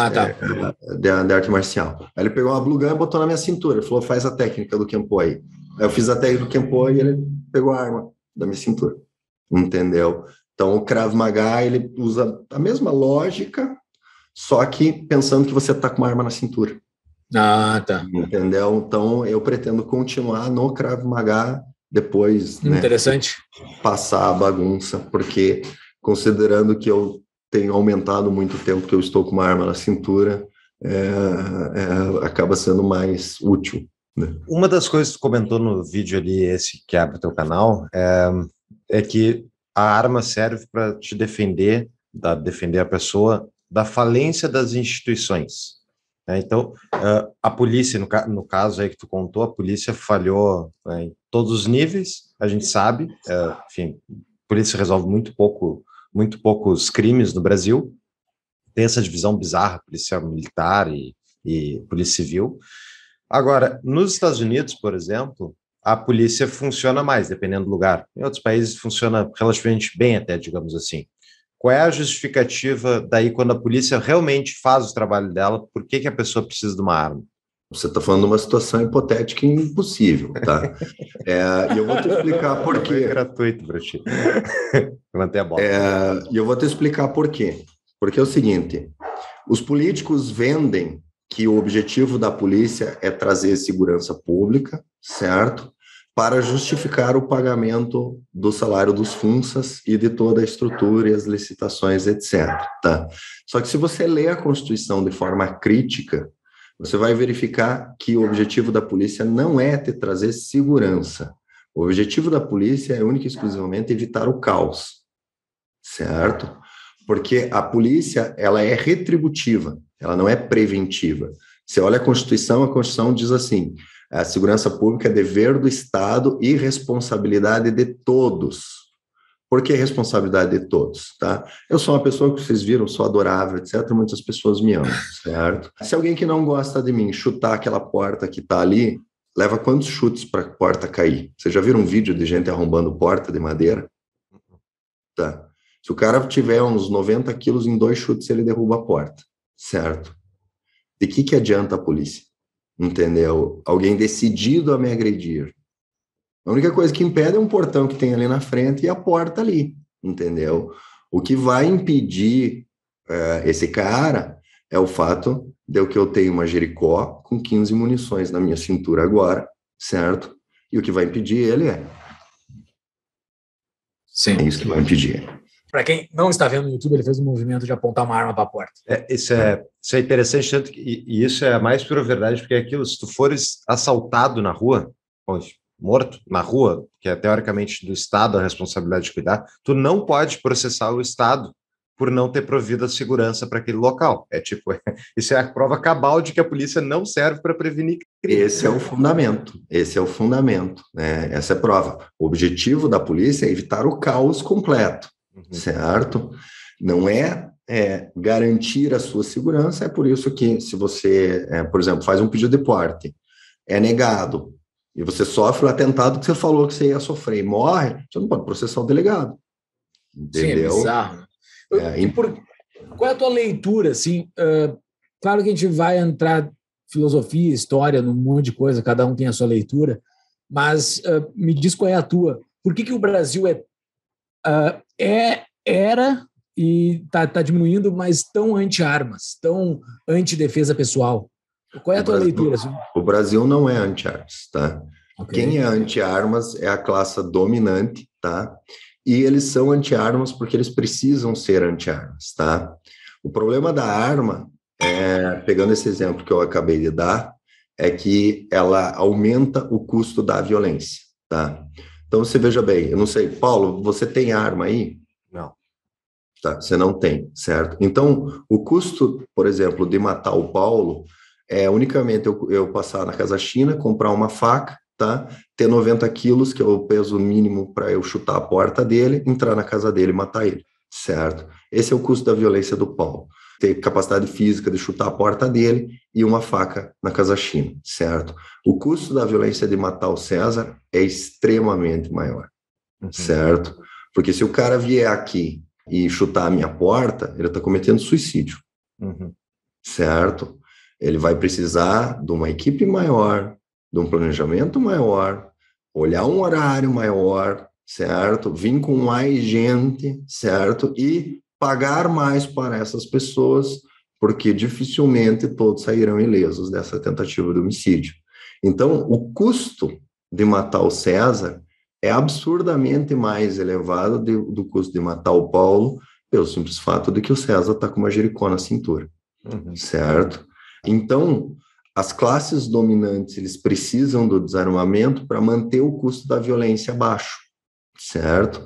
de arte marcial. Aí ele pegou uma Blue Gun e botou na minha cintura, ele falou, faz a técnica do Kempo aí. Aí eu fiz a técnica do Kempo e ele pegou a arma da minha cintura, entendeu? Então, o Krav Maga, ele usa a mesma lógica, só que pensando que você está com uma arma na cintura. Tá. Entendeu? Então, eu pretendo continuar no Krav Maga depois, Interessante. Passar a bagunça, porque considerando que eu tenho aumentado muito o tempo que eu estou com uma arma na cintura, acaba sendo mais útil. Né? Uma das coisas que tu comentou no vídeo ali, esse que abre o teu canal, é que a arma serve para te defender a pessoa da falência das instituições. Né? Então, a polícia, no caso aí que tu contou, a polícia falhou em todos os níveis, a gente sabe, enfim, a polícia resolve muito poucos crimes no Brasil, tem essa divisão bizarra, polícia militar e polícia civil. Agora, nos Estados Unidos, por exemplo, a polícia funciona mais, dependendo do lugar. Em outros países funciona relativamente bem até, digamos assim. Qual é a justificativa daí quando a polícia realmente faz o trabalho dela? Por que a pessoa precisa de uma arma? Você está falando de uma situação hipotética e impossível, tá? E eu vou te explicar por quê. É gratuito para ti. Manter a bola. E eu vou te explicar por quê. Porque é o seguinte, os políticos vendem que o objetivo da polícia é trazer segurança pública, certo? Para justificar o pagamento do salário dos funças e de toda a estrutura e as licitações, etc. Tá? Só que se você lê a Constituição de forma crítica, você vai verificar que o objetivo da polícia não é te trazer segurança. O objetivo da polícia é única e exclusivamente evitar o caos, certo? Porque a polícia, ela é retributiva, ela não é preventiva. Você olha a Constituição diz assim, a segurança pública é dever do Estado e responsabilidade de todos. Por que responsabilidade de todos? Tá? Eu sou uma pessoa que vocês viram, sou adorável, etc. Muitas pessoas me amam, certo? Se alguém que não gosta de mim chutar aquela porta que está ali, leva quantos chutes para a porta cair? Vocês já viram um vídeo de gente arrombando porta de madeira? tá? Se o cara tiver uns 90 quilos em 2 chutes, ele derruba a porta, certo? De que adianta a polícia? Entendeu? Alguém decidido a me agredir. A única coisa que impede é um portão que tem ali na frente e a porta ali, entendeu? O que vai impedir esse cara é o fato de que eu tenho uma Jericó com 15 munições na minha cintura agora, certo? E o que vai impedir ele Sim. É isso que vai impedir. Para quem não está vendo no YouTube, ele fez um movimento de apontar uma arma para a porta. Isso é interessante, tanto que, e isso é a mais pura verdade, porque é aquilo, se tu fores assaltado na rua, morto na rua, que é teoricamente do Estado a responsabilidade de cuidar, tu não pode processar o Estado por não ter provido a segurança para aquele local. Isso é a prova cabal de que a polícia não serve para prevenir crime. Esse é o fundamento, né? Essa é a prova. O objetivo da polícia é evitar o caos completo, certo? Não é garantir a sua segurança, é por isso que se você, por exemplo, faz um pedido de porte, é negado, e você sofre o atentado que você falou que você ia sofrer e morre, você não pode processar o delegado. Entendeu? Sim, é bizarro. Qual é a tua leitura, assim? Claro que a gente vai entrar filosofia, história, num monte de coisa, cada um tem a sua leitura, mas me diz qual é a tua. Por que o Brasil era e está diminuindo, mas tão anti-armas, tão anti-defesa pessoal? Qual é a tua leitura? Assim? O Brasil não é anti-armas, tá? Okay. Quem é anti-armas é a classe dominante, tá? E eles são anti-armas porque eles precisam ser anti-armas, tá? O problema da arma, pegando esse exemplo que eu acabei de dar, é que ela aumenta o custo da violência, tá? Então, você veja bem, eu não sei, Paulo, você tem arma aí? Não. Tá, você não tem, certo? Então, o custo, por exemplo, de matar o Paulo é unicamente eu passar na Casa China, comprar uma faca, tá? Ter 90 quilos, que é o peso mínimo para eu chutar a porta dele, entrar na casa dele e matar ele, certo? Esse é o custo da violência do Paulo. Ter capacidade física de chutar a porta dele e uma faca na Casa China, certo? O custo da violência de matar o César é extremamente maior, certo? Porque se o cara vier aqui e chutar a minha porta, ele está cometendo suicídio, certo? Ele vai precisar de uma equipe maior, de um planejamento maior, olhar um horário maior, certo? Vir com mais gente, certo? E pagar mais para essas pessoas, porque dificilmente todos sairão ilesos dessa tentativa de homicídio. Então, o custo de matar o César é absurdamente mais elevado do custo de matar o Paulo, pelo simples fato de que o César está com uma Jericó na cintura, certo? Então, as classes dominantes, eles precisam do desarmamento para manter o custo da violência baixo, certo?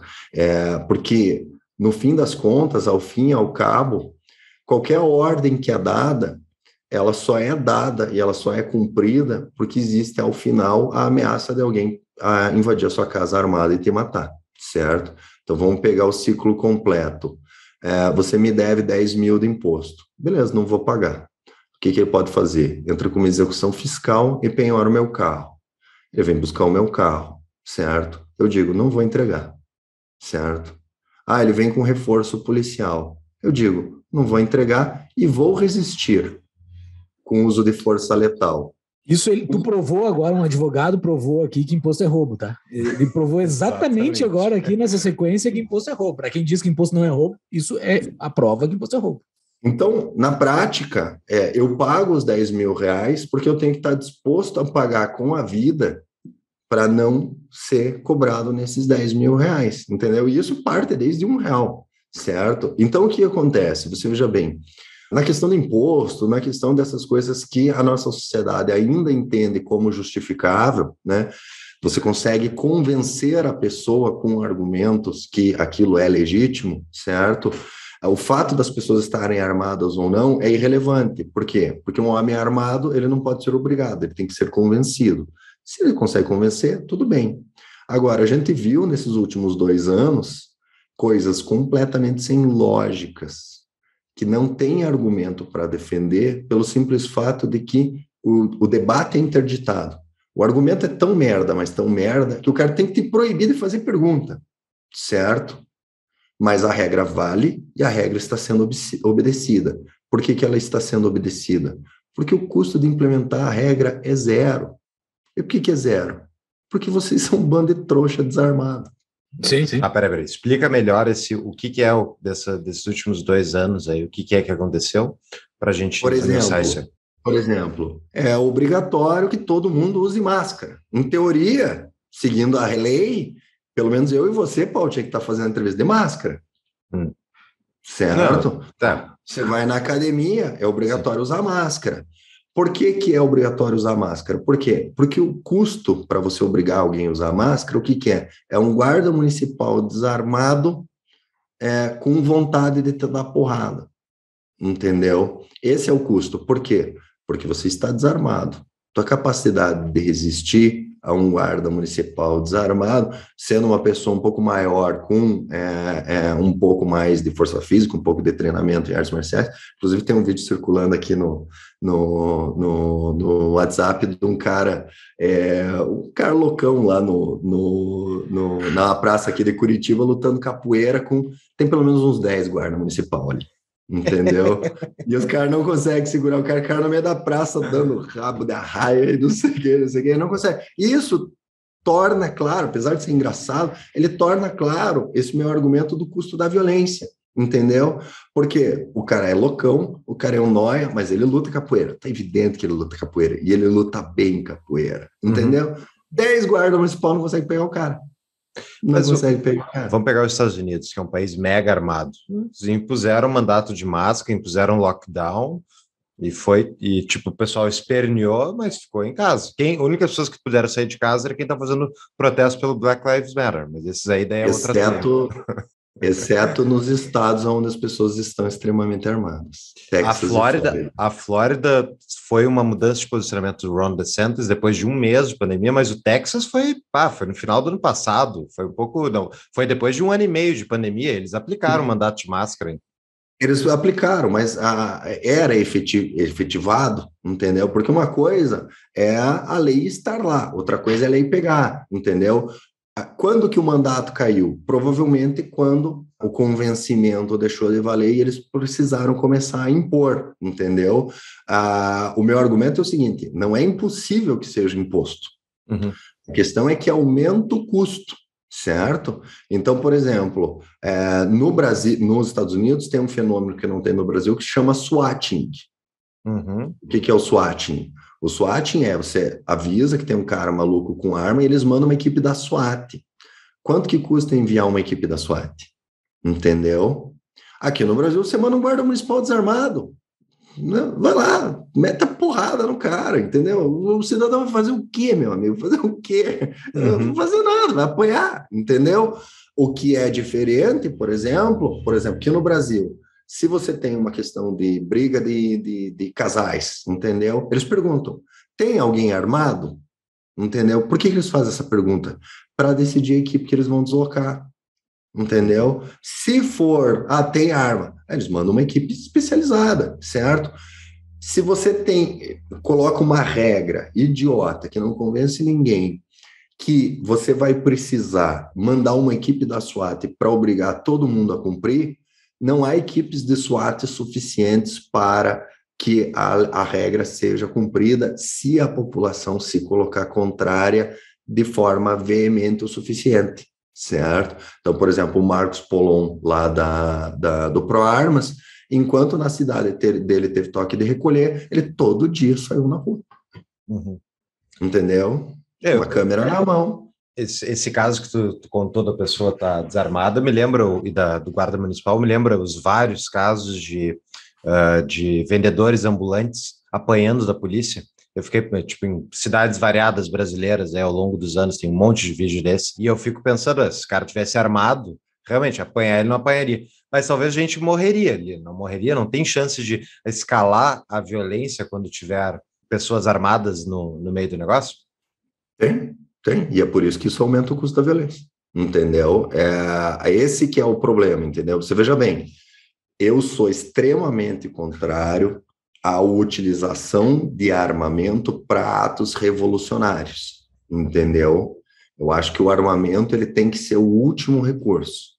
Porque, no fim das contas, ao fim e ao cabo, qualquer ordem que é dada, ela só é dada e ela só é cumprida porque existe, ao final, a ameaça de alguém a invadir a sua casa armada e te matar, certo? Então, vamos pegar o ciclo completo. Você me deve 10 mil de imposto. Beleza, não vou pagar. O que ele pode fazer? Entra com uma execução fiscal e penhora o meu carro. Ele vem buscar o meu carro, certo? Eu digo, não vou entregar, certo? Ele vem com reforço policial. Eu digo, não vou entregar e vou resistir com o uso de força letal. Isso tu provou agora, um advogado provou aqui que imposto é roubo, tá? Ele provou exatamente agora aqui nessa sequência que imposto é roubo. Para quem diz que imposto não é roubo, isso é a prova que imposto é roubo. Então, na prática, eu pago os 10 mil reais porque eu tenho que estar disposto a pagar com a vida para não ser cobrado nesses 10 mil reais, entendeu? E isso parte desde R$1, certo? Então, o que acontece? Você veja bem, na questão do imposto, na questão dessas coisas que a nossa sociedade ainda entende como justificável, né? Você consegue convencer a pessoa com argumentos que aquilo é legítimo, certo? O fato das pessoas estarem armadas ou não é irrelevante. Por quê? Porque um homem armado, ele não pode ser obrigado, ele tem que ser convencido. Se ele consegue convencer, tudo bem. Agora, a gente viu nesses últimos 2 anos coisas completamente sem lógicas, que não tem argumento para defender pelo simples fato de que o debate é interditado. O argumento é tão merda, mas tão merda, que o cara tem que te proibir de fazer pergunta, certo? mas a regra vale e a regra está sendo obedecida. Por que que ela está sendo obedecida? Porque o custo de implementar a regra é zero. E por que que é zero? Porque vocês são um bando de trouxa desarmado. Sim, sim. Peraí. Explica melhor o que é desses últimos 2 anos aí, o que é que aconteceu, para a gente começar isso aí. Por exemplo, é obrigatório que todo mundo use máscara. Em teoria, seguindo a lei, pelo menos eu e você, Paulo, tinha que estar fazendo entrevista de máscara. Certo? Não, tá. Você vai na academia, é obrigatório usar máscara. Por que que é obrigatório usar máscara? Por quê? Porque o custo para você obrigar alguém a usar máscara, o que que é? É um guarda municipal desarmado com vontade de te dar porrada. Entendeu? Esse é o custo. Por quê? Porque você está desarmado. Tua capacidade de resistir a um guarda municipal desarmado, sendo uma pessoa um pouco maior, com um pouco mais de força física, um pouco de treinamento em artes marciais. Inclusive, tem um vídeo circulando aqui no WhatsApp de um cara loucão lá na praça aqui de Curitiba, lutando capoeira tem pelo menos uns 10 guardas municipal ali. Entendeu? E os caras não conseguem segurar o cara no meio da praça dando rabo da raia e não sei o que, não consegue. Isso torna claro, apesar de ser engraçado, ele torna claro esse meu argumento do custo da violência, entendeu? Porque o cara é loucão, o cara é um nóia, mas ele luta capoeira. Tá evidente que ele luta capoeira, e ele luta bem capoeira, entendeu? 10 guardas municipais não conseguem pegar o cara. Vamos pegar os Estados Unidos, que é um país mega armado. Eles impuseram mandato de máscara, impuseram lockdown, e tipo, o pessoal esperneou, mas ficou em casa. A única pessoas que puderam sair de casa era quem está fazendo protesto pelo Black Lives Matter, mas esses aí daí é outra coisa. Exceto nos estados onde as pessoas estão extremamente armadas. A Flórida foi uma mudança de posicionamento do Ron DeSantis depois de 1 mês de pandemia, mas o Texas foi no final do ano passado, foi depois de 1 ano e meio de pandemia, eles aplicaram o mandato de máscara. Eles aplicaram, mas era efetivado, entendeu? Porque uma coisa é a lei estar lá, outra coisa é a lei pegar, entendeu? Quando que o mandato caiu? Provavelmente quando o convencimento deixou de valer e eles precisaram começar a impor, entendeu? O meu argumento é o seguinte, não é impossível que seja imposto. A questão é que aumenta o custo, certo? Então, por exemplo, no Brasil, nos Estados Unidos tem um fenômeno que não tem no Brasil que se chama swatting. O que é o swatting? O swatting você avisa que tem um cara maluco com arma e eles mandam uma equipe da SWAT. Quanto que custa enviar uma equipe da SWAT? Entendeu? Aqui no Brasil você manda um guarda municipal desarmado. Vai lá, mete a porrada no cara, entendeu? O cidadão vai fazer o quê, meu amigo? Fazer o quê? Não vai fazer nada, vai apoiar, entendeu? O que é diferente, por exemplo, aqui no Brasil, se você tem uma questão de briga de casais, entendeu? Eles perguntam, tem alguém armado? Entendeu? Por que eles fazem essa pergunta? Para decidir a equipe que eles vão deslocar, entendeu? Se for, tem arma, eles mandam uma equipe especializada, certo? Se você coloca uma regra idiota que não convence ninguém, que você vai precisar mandar uma equipe da SWAT para obrigar todo mundo a cumprir, não há equipes de SWAT suficientes para que a regra seja cumprida se a população se colocar contrária de forma veemente o suficiente, certo? Então, por exemplo, o Marcos Polon, lá do ProArmas, enquanto na cidade dele teve toque de recolher, ele todo dia saiu na rua. Entendeu? Uma câmera na mão. Esse caso que tu contou da pessoa estar desarmada, me lembra, do guarda municipal, me lembra os vários casos de vendedores ambulantes apanhando da polícia. Eu fiquei, tipo, em cidades variadas brasileiras, ao longo dos anos, tem um monte de vídeo desse, e eu fico pensando, se o cara tivesse armado, realmente, apanhar ele não apanharia, mas talvez a gente morreria ali, não morreria, não tem chance de escalar a violência quando tiver pessoas armadas no meio do negócio? Tem, e é por isso que isso aumenta o custo da violência, entendeu? Esse que é o problema, entendeu? Você veja bem, eu sou extremamente contrário à utilização de armamento para atos revolucionários, entendeu? Eu acho que o armamento ele tem que ser o último recurso.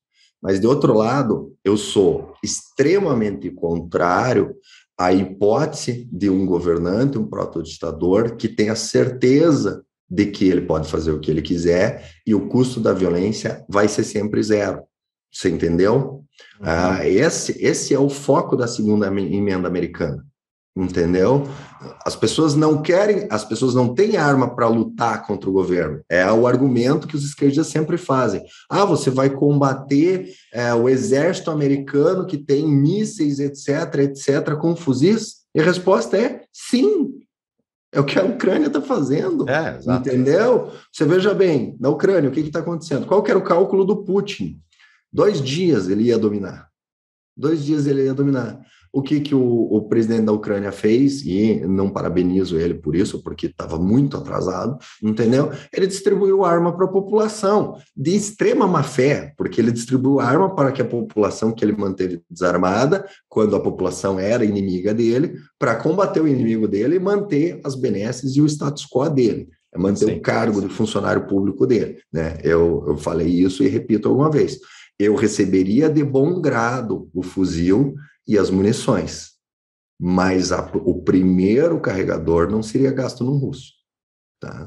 Mas, de outro lado, eu sou extremamente contrário à hipótese de um governante, um protoditador, que tenha certeza de que ele pode fazer o que ele quiser e o custo da violência vai ser sempre zero. Você entendeu? Esse é o foco da segunda emenda americana. Entendeu? As pessoas não têm arma para lutar contra o governo. É o argumento que os esquerdistas sempre fazem. Você vai combater o exército americano que tem mísseis, etc., com fuzis? E a resposta é sim. É o que a Ucrânia está fazendo. Entendeu? Você veja bem, na Ucrânia, o que está acontecendo? Qual que era o cálculo do Putin? 2 dias ele ia dominar. 2 dias ele ia dominar. O que o presidente da Ucrânia fez, e não parabenizo ele por isso, porque estava muito atrasado, entendeu? Ele distribuiu arma para a população, de extrema má-fé, porque ele distribuiu arma para que a população que ele manteve desarmada, quando a população era inimiga dele, para combater o inimigo dele e manter as benesses e o status quo dele, manter o cargo de funcionário público dele, né? Eu falei isso e repito alguma vez. Eu receberia de bom grado o fuzil e as munições, mas o primeiro carregador não seria gasto num russo, tá?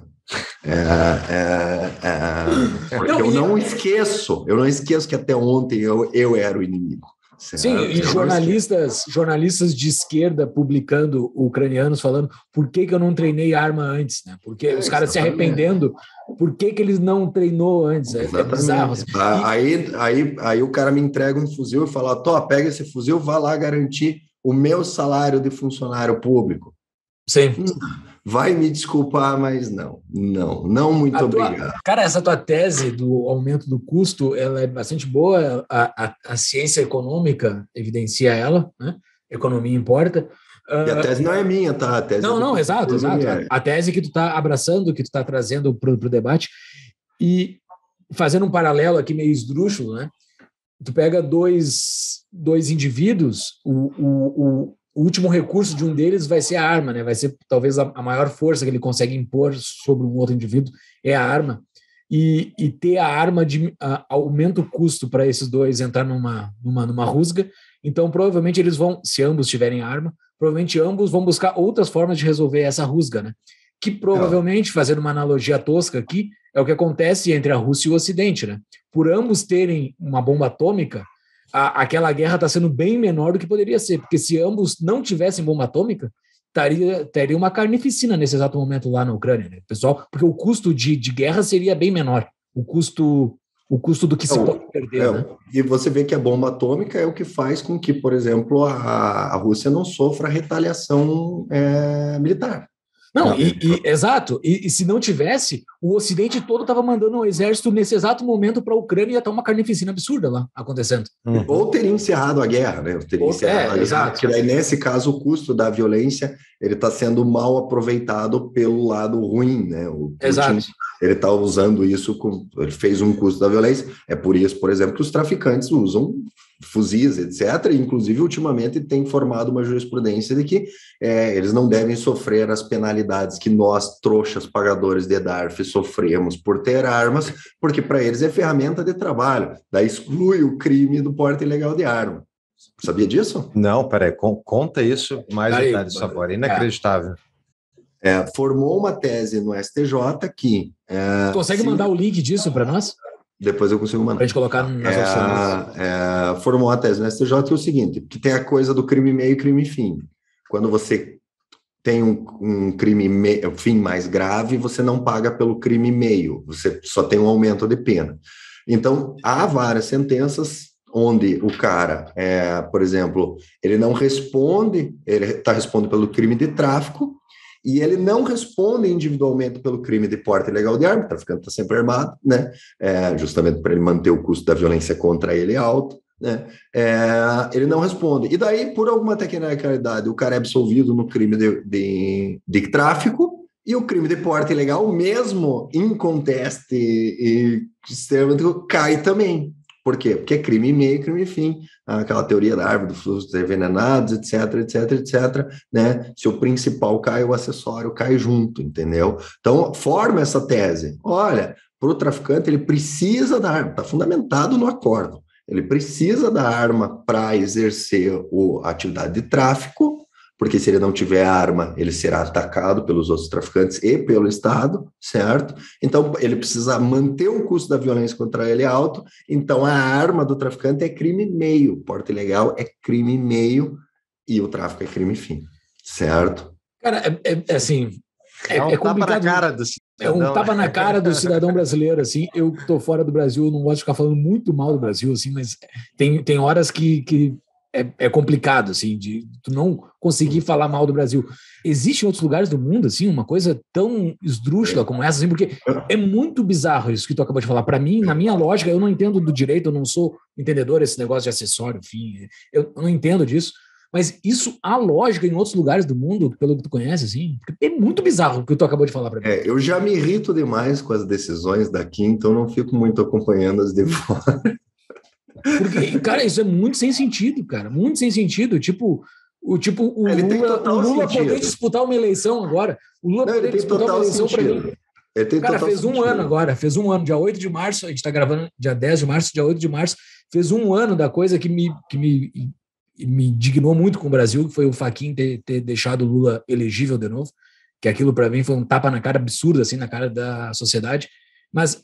Porque eu não esqueço que até ontem eu era o inimigo. Certo? Sim, e jornalistas de esquerda publicando ucranianos falando por que eu não treinei arma antes, né? Porque os caras se arrependendo, por que eles não treinou antes? É bizarro. Assim. Aí o cara me entrega um fuzil e fala, pega esse fuzil, vá lá garantir o meu salário de funcionário público. Sim. Vai me desculpar, mas não, muito obrigado. Cara, essa tua tese do aumento do custo, ela é bastante boa, a ciência econômica evidencia ela, né? Economia importa. E a tese não é minha, tá? A tese exato. A tese que tu está abraçando, que tu está trazendo para o debate, e fazendo um paralelo aqui meio esdrúxulo, né? Tu pega dois indivíduos, o último recurso de um deles vai ser a arma, né? Vai ser talvez a maior força que ele consegue impor sobre um outro indivíduo é a arma. E ter a arma aumenta o custo para esses dois entrar numa rusga. Então, provavelmente eles vão, se ambos tiverem arma, provavelmente ambos vão buscar outras formas de resolver essa rusga, né? Que provavelmente, fazendo uma analogia tosca aqui, é o que acontece entre a Rússia e o Ocidente, né? Por ambos terem uma bomba atômica, aquela guerra está sendo bem menor do que poderia ser, porque se ambos não tivessem bomba atômica, teria uma carnificina nesse exato momento lá na Ucrânia, né, pessoal? Porque o custo de guerra seria bem menor, o custo do que se pode perder. Né? E você vê que a bomba atômica é o que faz com que, por exemplo, a Rússia não sofra retaliação militar. Não, exato. E se não tivesse, o Ocidente todo estava mandando um exército nesse exato momento para a Ucrânia e ia estar uma carnificina absurda lá acontecendo. Ou teria encerrado a guerra, né? Exato. Porque daí, nesse caso, o custo da violência ele está sendo mal aproveitado pelo lado ruim, né? O Putin, exato. Ele está usando isso, ele fez um custo da violência. É por isso, por exemplo, que os traficantes usam fuzis, etc. E, inclusive, ultimamente tem formado uma jurisprudência de que eles não devem sofrer as penalidades que nós, trouxas pagadores de DARF, sofremos por ter armas, porque para eles é ferramenta de trabalho. Daí exclui o crime do porte ilegal de arma. Sabia disso? Não, peraí, conta isso mais detalhes, por favor. Inacreditável. Formou uma tese no STJ que... Consegue mandar o link disso para nós? Depois eu consigo mandar. Para a gente colocar nas opções. Formou a tese no STJ que é o seguinte, que tem a coisa do crime meio e crime fim. Quando você tem um crime fim mais grave, você não paga pelo crime meio, você só tem um aumento de pena. Então, há várias sentenças onde o cara, por exemplo, ele não responde, ele está respondendo pelo crime de tráfico, e ele não responde individualmente pelo crime de porte ilegal de arma, o traficante está sempre armado, né? Justamente para ele manter o custo da violência contra ele alto, né? Ele não responde. E daí, por alguma tecnicalidade, o cara é absolvido no crime de tráfico, e o crime de porte ilegal, mesmo inconteste e cai também. Por quê? Porque é crime meio e crime fim. Aquela teoria da árvore dos frutos envenenados, etc., né? Se o principal cai, o acessório cai junto, entendeu? Então, forma essa tese. Olha, para o traficante, ele precisa da arma, está fundamentado no acórdão. Ele precisa da arma para exercer a atividade de tráfico, porque se ele não tiver arma, ele será atacado pelos outros traficantes e pelo Estado, certo? Então, ele precisa manter o custo da violência contra ele alto, então a arma do traficante é crime meio, porte ilegal é crime meio e o tráfico é crime fim, certo? Cara, assim, é complicado. É um tapa na cara do cidadão brasileiro, assim. Eu tô fora do Brasil, eu não gosto de ficar falando muito mal do Brasil, assim, mas tem horas que é complicado, assim, de tu não conseguir falar mal do Brasil. Existe em outros lugares do mundo, assim, uma coisa tão esdrúxula como essa, assim, porque é muito bizarro isso que tu acabou de falar. Para mim, na minha lógica, eu não entendo do direito, eu não sou entendedor desse negócio de acessório, enfim, eu não entendo disso. Mas isso há lógica em outros lugares do mundo, pelo que tu conhece, assim? Porque é muito bizarro o que tu acabou de falar para mim. Eu já me irrito demais com as decisões daqui, então não fico muito acompanhando as de fora. Porque, cara, isso é muito sem sentido, cara. Muito sem sentido. Tipo, o Lula poder disputar uma eleição agora. O Lula poder disputar uma eleição para mim. Cara, fez um ano agora. Fez um ano, dia 8 de março. A gente está gravando dia 10 de março, dia 8 de março. Fez um ano da coisa que me indignou muito com o Brasil, que foi o Fachin ter deixado o Lula elegível de novo, que aquilo para mim foi um tapa na cara absurdo, assim, na cara da sociedade. Mas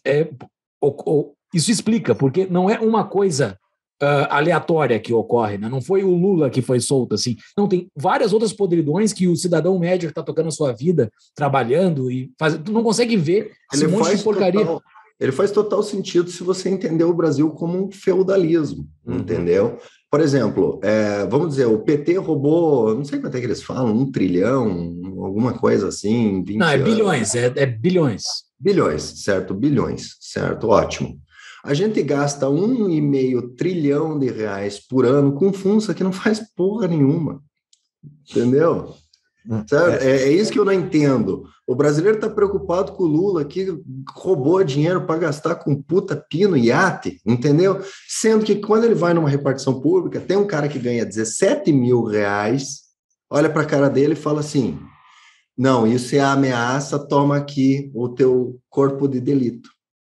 isso explica, porque não é uma coisa aleatória que ocorre, né? Não foi o Lula que foi solto, assim. Não, tem várias outras podridões que o cidadão médio que está tocando a sua vida, trabalhando, tu não consegue ver esse monte de porcaria. Ele faz total sentido se você entender o Brasil como um feudalismo, entendeu? Por exemplo, vamos dizer, o PT roubou, não sei quanto é que eles falam, 1 trilhão, alguma coisa assim. 20 não, é bilhões, é bilhões. Bilhões, certo, ótimo. A gente gasta 1,5 trilhão de reais por ano com funça que não faz porra nenhuma, entendeu? Certo? É isso que eu não entendo. O brasileiro está preocupado com o Lula, que roubou dinheiro para gastar com puta pino e iate, entendeu? Sendo que quando ele vai numa repartição pública, tem um cara que ganha 17 mil reais, olha para a cara dele e fala assim, não, isso é ameaça, toma aqui o teu corpo de delito.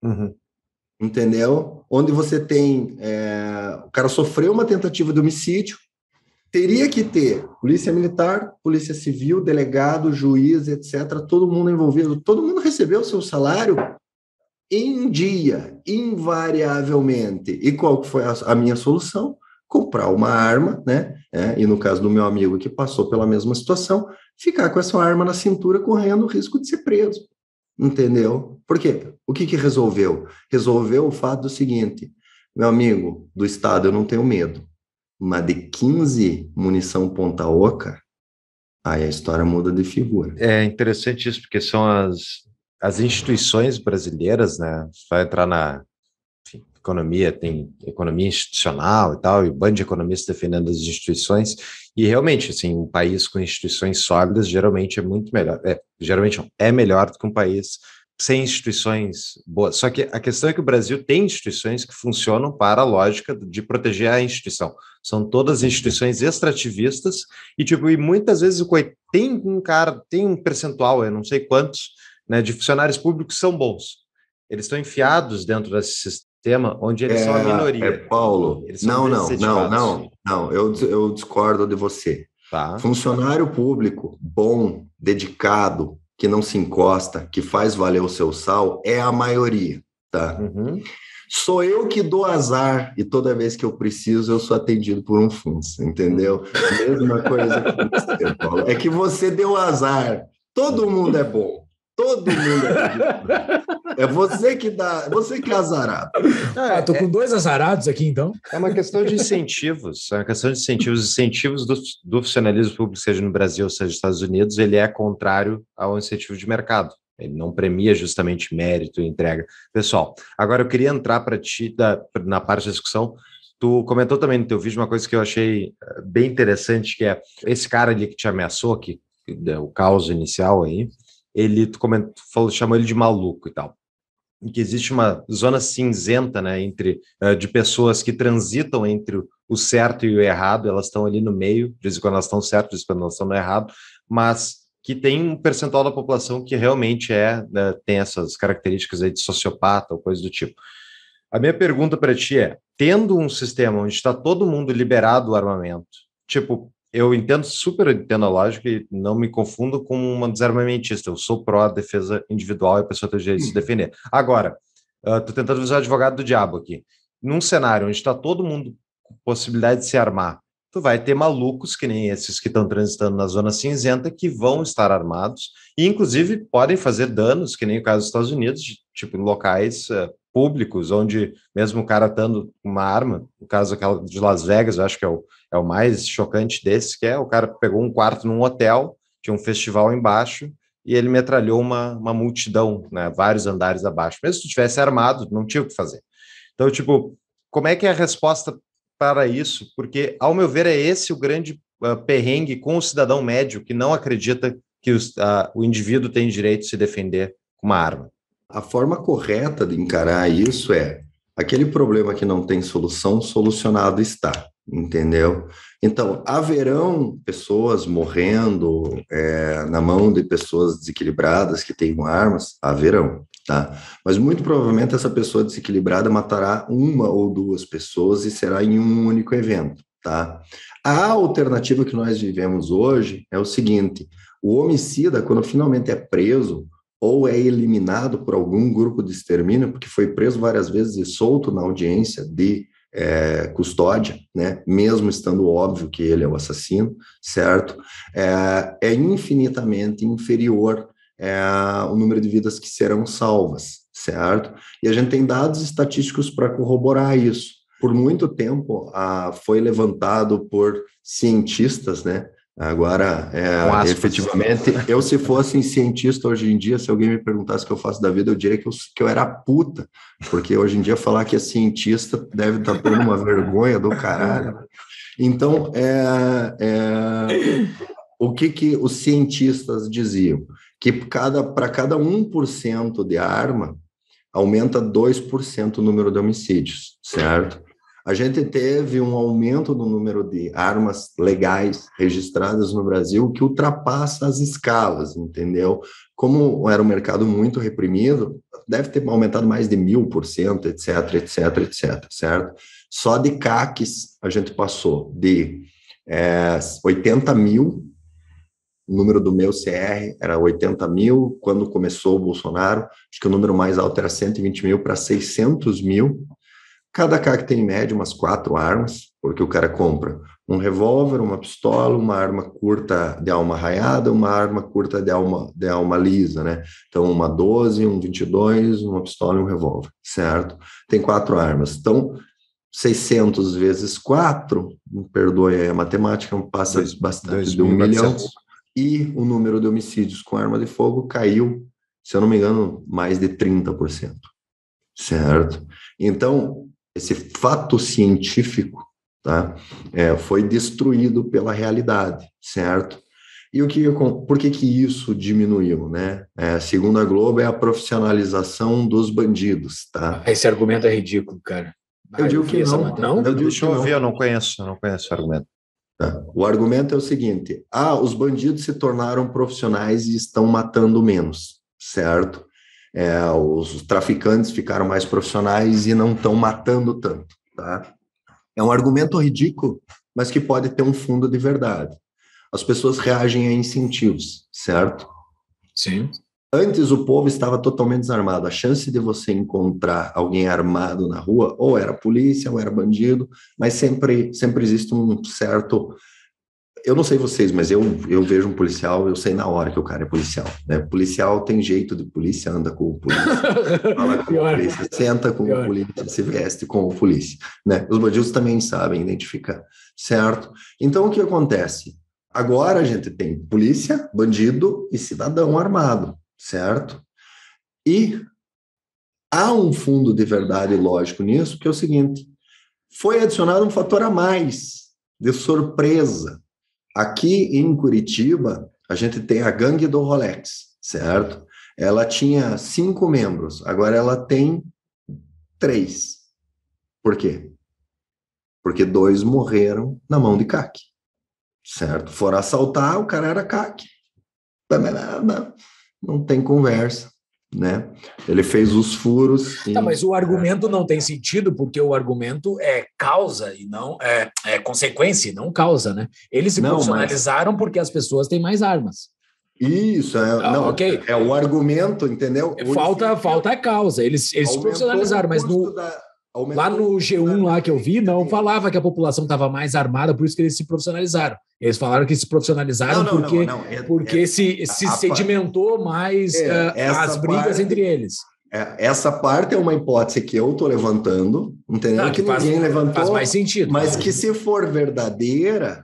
Entendeu? Onde você tem... o cara sofreu uma tentativa de homicídio, teria que ter polícia militar, polícia civil, delegado, juiz, etc., todo mundo envolvido, todo mundo recebeu o seu salário em dia, invariavelmente. E qual que foi a minha solução? Comprar uma arma, né? E no caso do meu amigo que passou pela mesma situação, ficar com essa arma na cintura correndo o risco de ser preso. Entendeu? Por quê? O que resolveu? Resolveu o fato do seguinte, meu amigo do Estado, eu não tenho medo. Mas de 15 munição ponta oca, aí a história muda de figura. É interessante isso, porque são as instituições brasileiras, né? Você vai entrar na economia, tem economia institucional e tal, e um bando de economistas defendendo as instituições, e realmente, assim, um país com instituições sólidas geralmente é muito melhor, geralmente é melhor do que um país sem instituições boas. Só que a questão é que o Brasil tem instituições que funcionam para a lógica de proteger a instituição. São todas instituições extrativistas e muitas vezes tem um percentual, eu não sei quantos, né, de funcionários públicos que são bons. Eles estão enfiados dentro desse sistema onde eles são a minoria. Paulo, não, eu discordo de você. Tá. Funcionário público bom, dedicado, que não se encosta, que faz valer o seu sal, é a maioria, tá? Sou eu que dou azar e toda vez que eu preciso eu sou atendido por um funcionário, entendeu? Mesma coisa que você, Paulo. É que você deu azar. Todo mundo é bom. Todo mundo é você que é azarado. Tô com 2 azarados aqui, então. É uma questão de incentivos. Incentivos do funcionalismo público, seja no Brasil, seja nos Estados Unidos, ele é contrário ao incentivo de mercado. Ele não premia justamente mérito e entrega. Pessoal, agora eu queria entrar para ti na parte da discussão. Tu comentou também no teu vídeo uma coisa que eu achei bem interessante, que é esse cara ali que te ameaçou, que o caos inicial aí, chamou ele de maluco e tal. E que existe uma zona cinzenta, né, de pessoas que transitam entre o certo e o errado, elas estão ali no meio, de vez em quando elas estão certas, de vez em quando elas estão no errado, mas que tem um percentual da população que realmente tem essas características aí de sociopata ou coisa do tipo. A minha pergunta para ti é, tendo um sistema onde está todo mundo liberado o armamento, tipo, eu entendo a lógica e não me confundo com uma desarmamentista, eu sou pró-defesa individual e a pessoa tem o direito de se defender. Agora, estou tentando usar o advogado do diabo aqui. Num cenário onde está todo mundo com possibilidade de se armar, tu vai ter malucos, que nem esses que estão transitando na zona cinzenta, que vão estar armados e, inclusive, podem fazer danos, que nem o caso dos Estados Unidos, tipo, em locais públicos, onde mesmo o cara estando com uma arma, no caso aquela de Las Vegas, eu acho que é o mais chocante desse, que é o cara pegou um quarto num hotel, tinha um festival embaixo, e ele metralhou uma multidão, né, vários andares abaixo. Mesmo se tu tivesse armado, não tinha o que fazer. Então, tipo, como é que é a resposta para isso? Porque, ao meu ver, é esse o grande perrengue com o cidadão médio que não acredita que o indivíduo tem direito de se defender com uma arma. A forma correta de encarar isso é aquele problema que não tem solução, solucionado está, entendeu? Então, haverão pessoas morrendo na mão de pessoas desequilibradas que tenham armas? Haverão, tá? Mas muito provavelmente essa pessoa desequilibrada matará uma ou duas pessoas e será em um único evento, tá? A alternativa que nós vivemos hoje é o seguinte: o homicida, quando finalmente é preso, ou é eliminado por algum grupo de extermínio, porque foi preso várias vezes e solto na audiência de custódia, né? Mesmo estando óbvio que ele é o assassino, certo? É infinitamente inferior o número de vidas que serão salvas, certo? E a gente tem dados estatísticos para corroborar isso. Por muito tempo foi levantado por cientistas, né? Agora, efetivamente, eu se fosse cientista hoje em dia, se alguém me perguntasse o que eu faço da vida, eu diria que eu era puta, porque hoje em dia falar que é cientista deve estar tendo uma vergonha do caralho. Então, o que os cientistas diziam? Que para cada 1% de arma, aumenta 2% o número de homicídios, certo? A gente teve um aumento no número de armas legais registradas no Brasil que ultrapassa as escalas, entendeu? Como era um mercado muito reprimido, deve ter aumentado mais de 1000%, etc, etc, etc, certo? Só de CACs a gente passou de 80 mil, o número do meu CR era 80 mil, quando começou o Bolsonaro, acho que o número mais alto era 120 mil para 600 mil. Cada CAC tem em média umas 4 armas, porque o cara compra um revólver, uma pistola, uma arma curta de alma raiada, uma arma curta de alma lisa, né? Então, uma 12, um 22, uma pistola e um revólver, certo? Tem 4 armas. Então, 600 vezes 4, me perdoe aí a matemática, passa bastante de 1 milhão. E o número de homicídios com arma de fogo caiu, se eu não me engano, mais de 30%, certo? Então, esse fato científico, tá, foi destruído pela realidade, certo? E por que isso diminuiu, né? Segundo a Globo, é a profissionalização dos bandidos, tá? Esse argumento é ridículo, cara. Eu digo que não. Não? Deixa eu ver, eu não conheço o argumento. Tá. O argumento é o seguinte: os bandidos se tornaram profissionais e estão matando menos, certo? Os traficantes ficaram mais profissionais e não estão matando tanto, tá? É um argumento ridículo, mas que pode ter um fundo de verdade. As pessoas reagem a incentivos, certo? Sim. Antes o povo estava totalmente desarmado. A chance de você encontrar alguém armado na rua, ou era polícia, ou era bandido, mas sempre existe um certo... Eu não sei vocês, mas eu vejo um policial, eu sei na hora que o cara é policial, né? Policial tem jeito de polícia, anda com o polícia, fala com o polícia, senta com o polícia, se veste com o polícia, né? Os bandidos também sabem identificar, certo? Então, o que acontece? Agora a gente tem polícia, bandido e cidadão armado, certo? E há um fundo de verdade lógico nisso, que é o seguinte: foi adicionado um fator a mais de surpresa. Aqui em Curitiba, a gente tem a gangue do Rolex, certo? Ela tinha 5 membros, agora ela tem 3. Por quê? Porque 2 morreram na mão de CAC, certo? Foram assaltar, o cara era CAC. Não tem conversa, né? Ele fez os furos. Tá, mas o argumento não tem sentido, porque o argumento é causa e não é consequência e não causa, né? Eles se profissionalizaram porque as pessoas têm mais armas. Isso, não, okay. É o argumento, entendeu? Falta a causa. Eles se profissionalizaram, mas lá no G1 lá que eu vi, não falava que a população estava mais armada, por isso que eles se profissionalizaram. Eles falaram que se profissionalizaram porque se sedimentou mais as brigas entre eles. Essa parte é uma hipótese que eu estou levantando, entendeu? Que ninguém levantou, faz mais sentido. Mas que se for verdadeira,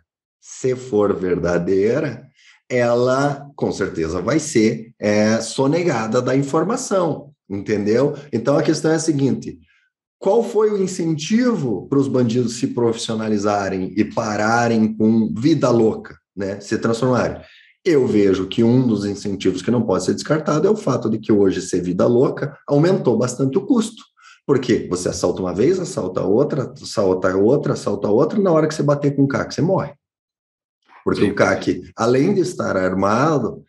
ela com certeza vai ser sonegada da informação, entendeu? Então a questão é a seguinte: qual foi o incentivo para os bandidos se profissionalizarem e pararem com vida louca, né? Se transformarem? Eu vejo que um dos incentivos que não pode ser descartado é o fato de que hoje ser vida louca aumentou bastante o custo. Porque você assalta uma vez, assalta outra, na hora que você bater com o CAC, você morre. Porque o CAC, além de estar armado,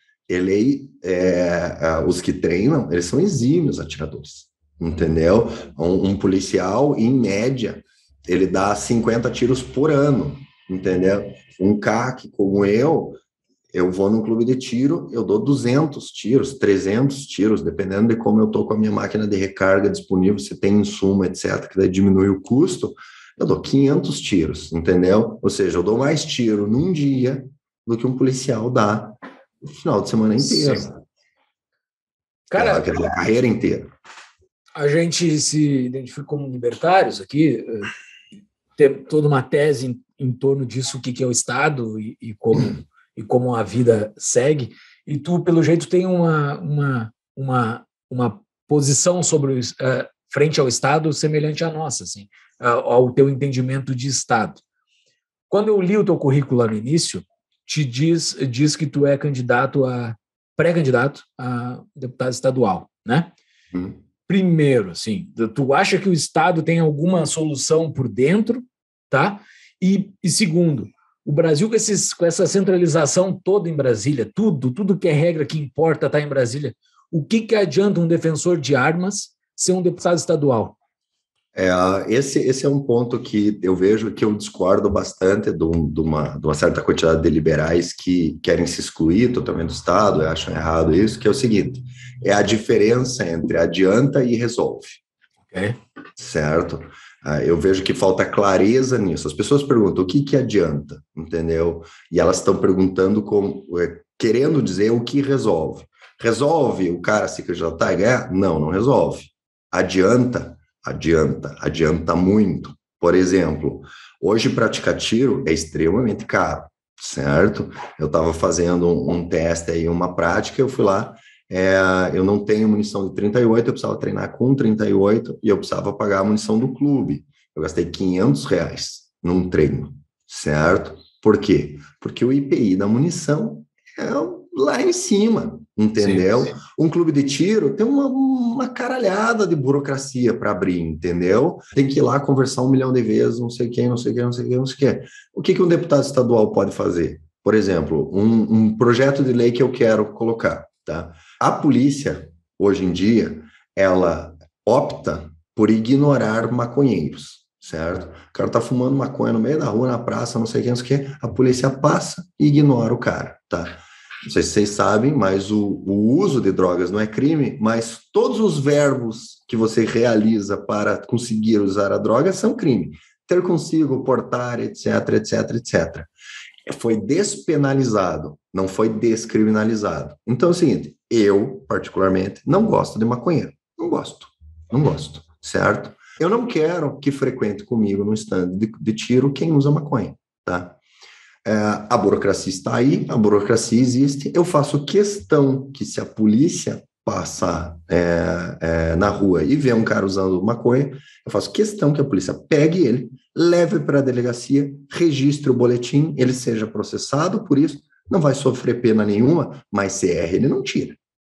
os que treinam, eles são exímios atiradores, entendeu? Um policial, em média, ele dá 50 tiros por ano, entendeu? Um CAC como eu vou num clube de tiro, eu dou 200 tiros, 300 tiros, dependendo de como eu estou com a minha máquina de recarga disponível, se tem insumo, etc., que daí diminui o custo, eu dou 500 tiros, entendeu? Ou seja, eu dou mais tiro num dia do que um policial dá no final de semana inteiro. Sim. Cara, a carreira inteira. A gente se identifica como libertários aqui, tem toda uma tese em torno disso, o que é o Estado e como a vida segue, e tu, pelo jeito, tem uma posição sobre frente ao Estado semelhante à nossa, assim, ao teu entendimento de Estado. Quando eu li o teu currículo lá no início, te diz que tu é pré-candidato a deputado estadual, né? Primeiro, assim, tu acha que o Estado tem alguma solução por dentro, tá? E segundo, o Brasil com essa centralização toda em Brasília, tudo que é regra que importa está em Brasília, o que adianta um defensor de armas ser um deputado estadual? Esse é um ponto que eu vejo que eu discordo bastante de uma certa quantidade de liberais que querem se excluir totalmente do Estado, eu acho errado isso, que é o seguinte, é a diferença entre adianta e resolve. Okay. Certo? Eu vejo que falta clareza nisso. As pessoas perguntam o que adianta, entendeu? E elas estão perguntando, querendo dizer o que resolve. Resolve o cara se candidatar e ganhar? Não resolve. Adianta muito. Por exemplo, hoje praticar tiro é extremamente caro, certo? Eu estava fazendo um teste aí, uma prática, eu fui lá, eu não tenho munição de 38, eu precisava treinar com 38 e eu precisava pagar a munição do clube. Eu gastei R$500 num treino, certo? Por quê? Porque o IPI da munição é lá em cima, entendeu? Sim. Um clube de tiro tem uma caralhada de burocracia para abrir, entendeu? Tem que ir lá conversar 1 milhão de vezes, não sei quem. O que um deputado estadual pode fazer? Por exemplo, um projeto de lei que eu quero colocar, tá? A polícia, hoje em dia, ela opta por ignorar maconheiros, certo? O cara tá fumando maconha no meio da rua, na praça, não sei quem, a polícia passa e ignora o cara, tá? Não sei se vocês sabem, mas o uso de drogas não é crime, mas todos os verbos que você realiza para conseguir usar a droga são crime. Ter consigo, portar, etc. Foi despenalizado, não foi descriminalizado. Então é o seguinte, eu, particularmente, não gosto de maconheiro. Não gosto, certo? Eu não quero que frequente comigo no stand de tiro quem usa maconha, tá? A burocracia está aí, a burocracia existe. Eu faço questão que se a polícia passar na rua e ver um cara usando maconha, eu faço questão que a polícia pegue ele, leve para a delegacia, registre o boletim, ele seja processado por isso, não vai sofrer pena nenhuma, mas CR ele não tira.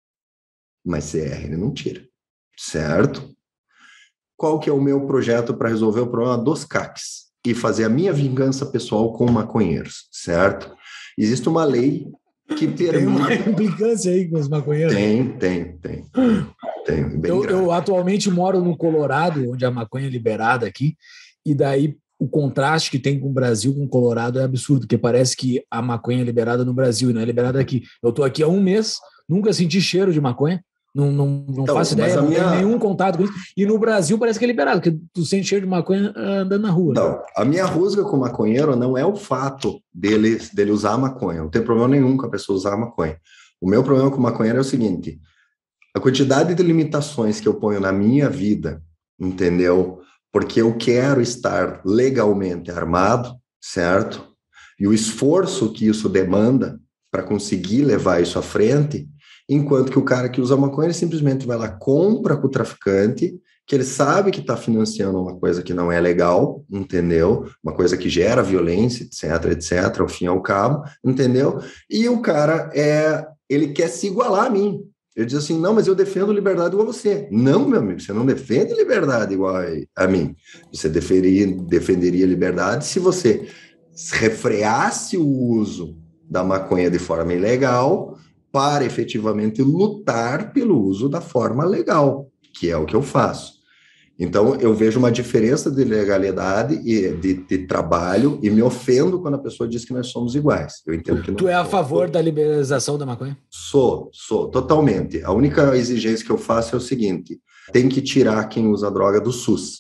Certo? Qual que é o meu projeto para resolver o problema dos CACs? E fazer a minha vingança pessoal com maconheiros, certo? Existe uma lei que permite... Tem uma implicância aí com os maconheiros? Tem. Tenho, bem Eu atualmente moro no Colorado, onde a maconha é liberada aqui, e daí o contraste que tem com o Brasil, com o Colorado, é absurdo, porque parece que a maconha é liberada no Brasil e não é liberada aqui. Eu estou aqui há um mês, nunca senti cheiro de maconha, não Então, faço ideia, não tenho nenhum contato com isso. E no Brasil parece que é liberado, porque tu sente cheiro de maconha andando na rua. Não, a minha rusga com o maconheiro não é o fato dele usar a maconha. Não tem problema nenhum com a pessoa usar a maconha. O meu problema com o maconheiro é o seguinte: a quantidade de limitações que eu ponho na minha vida, entendeu? Porque eu quero estar legalmente armado, certo? E o esforço que isso demanda para conseguir levar isso à frente, enquanto que o cara que usa maconha, ele simplesmente vai lá, compra com o traficante, que ele sabe que está financiando uma coisa que não é legal, entendeu? Uma coisa que gera violência, etc, ao fim e ao cabo, entendeu? E o cara, ele quer se igualar a mim. Ele diz assim, não, mas eu defendo liberdade igual a você. Não, meu amigo, você não defende liberdade igual a mim. Você defenderia liberdade se você refreasse o uso da maconha de forma ilegal para efetivamente lutar pelo uso da forma legal, que é o que eu faço. Então, eu vejo uma diferença de legalidade e de trabalho e me ofendo quando a pessoa diz que nós somos iguais. Eu entendo que não. Tu é a favor da liberalização da maconha? Sou, totalmente. A única exigência que eu faço é o seguinte: tem que tirar quem usa droga do SUS.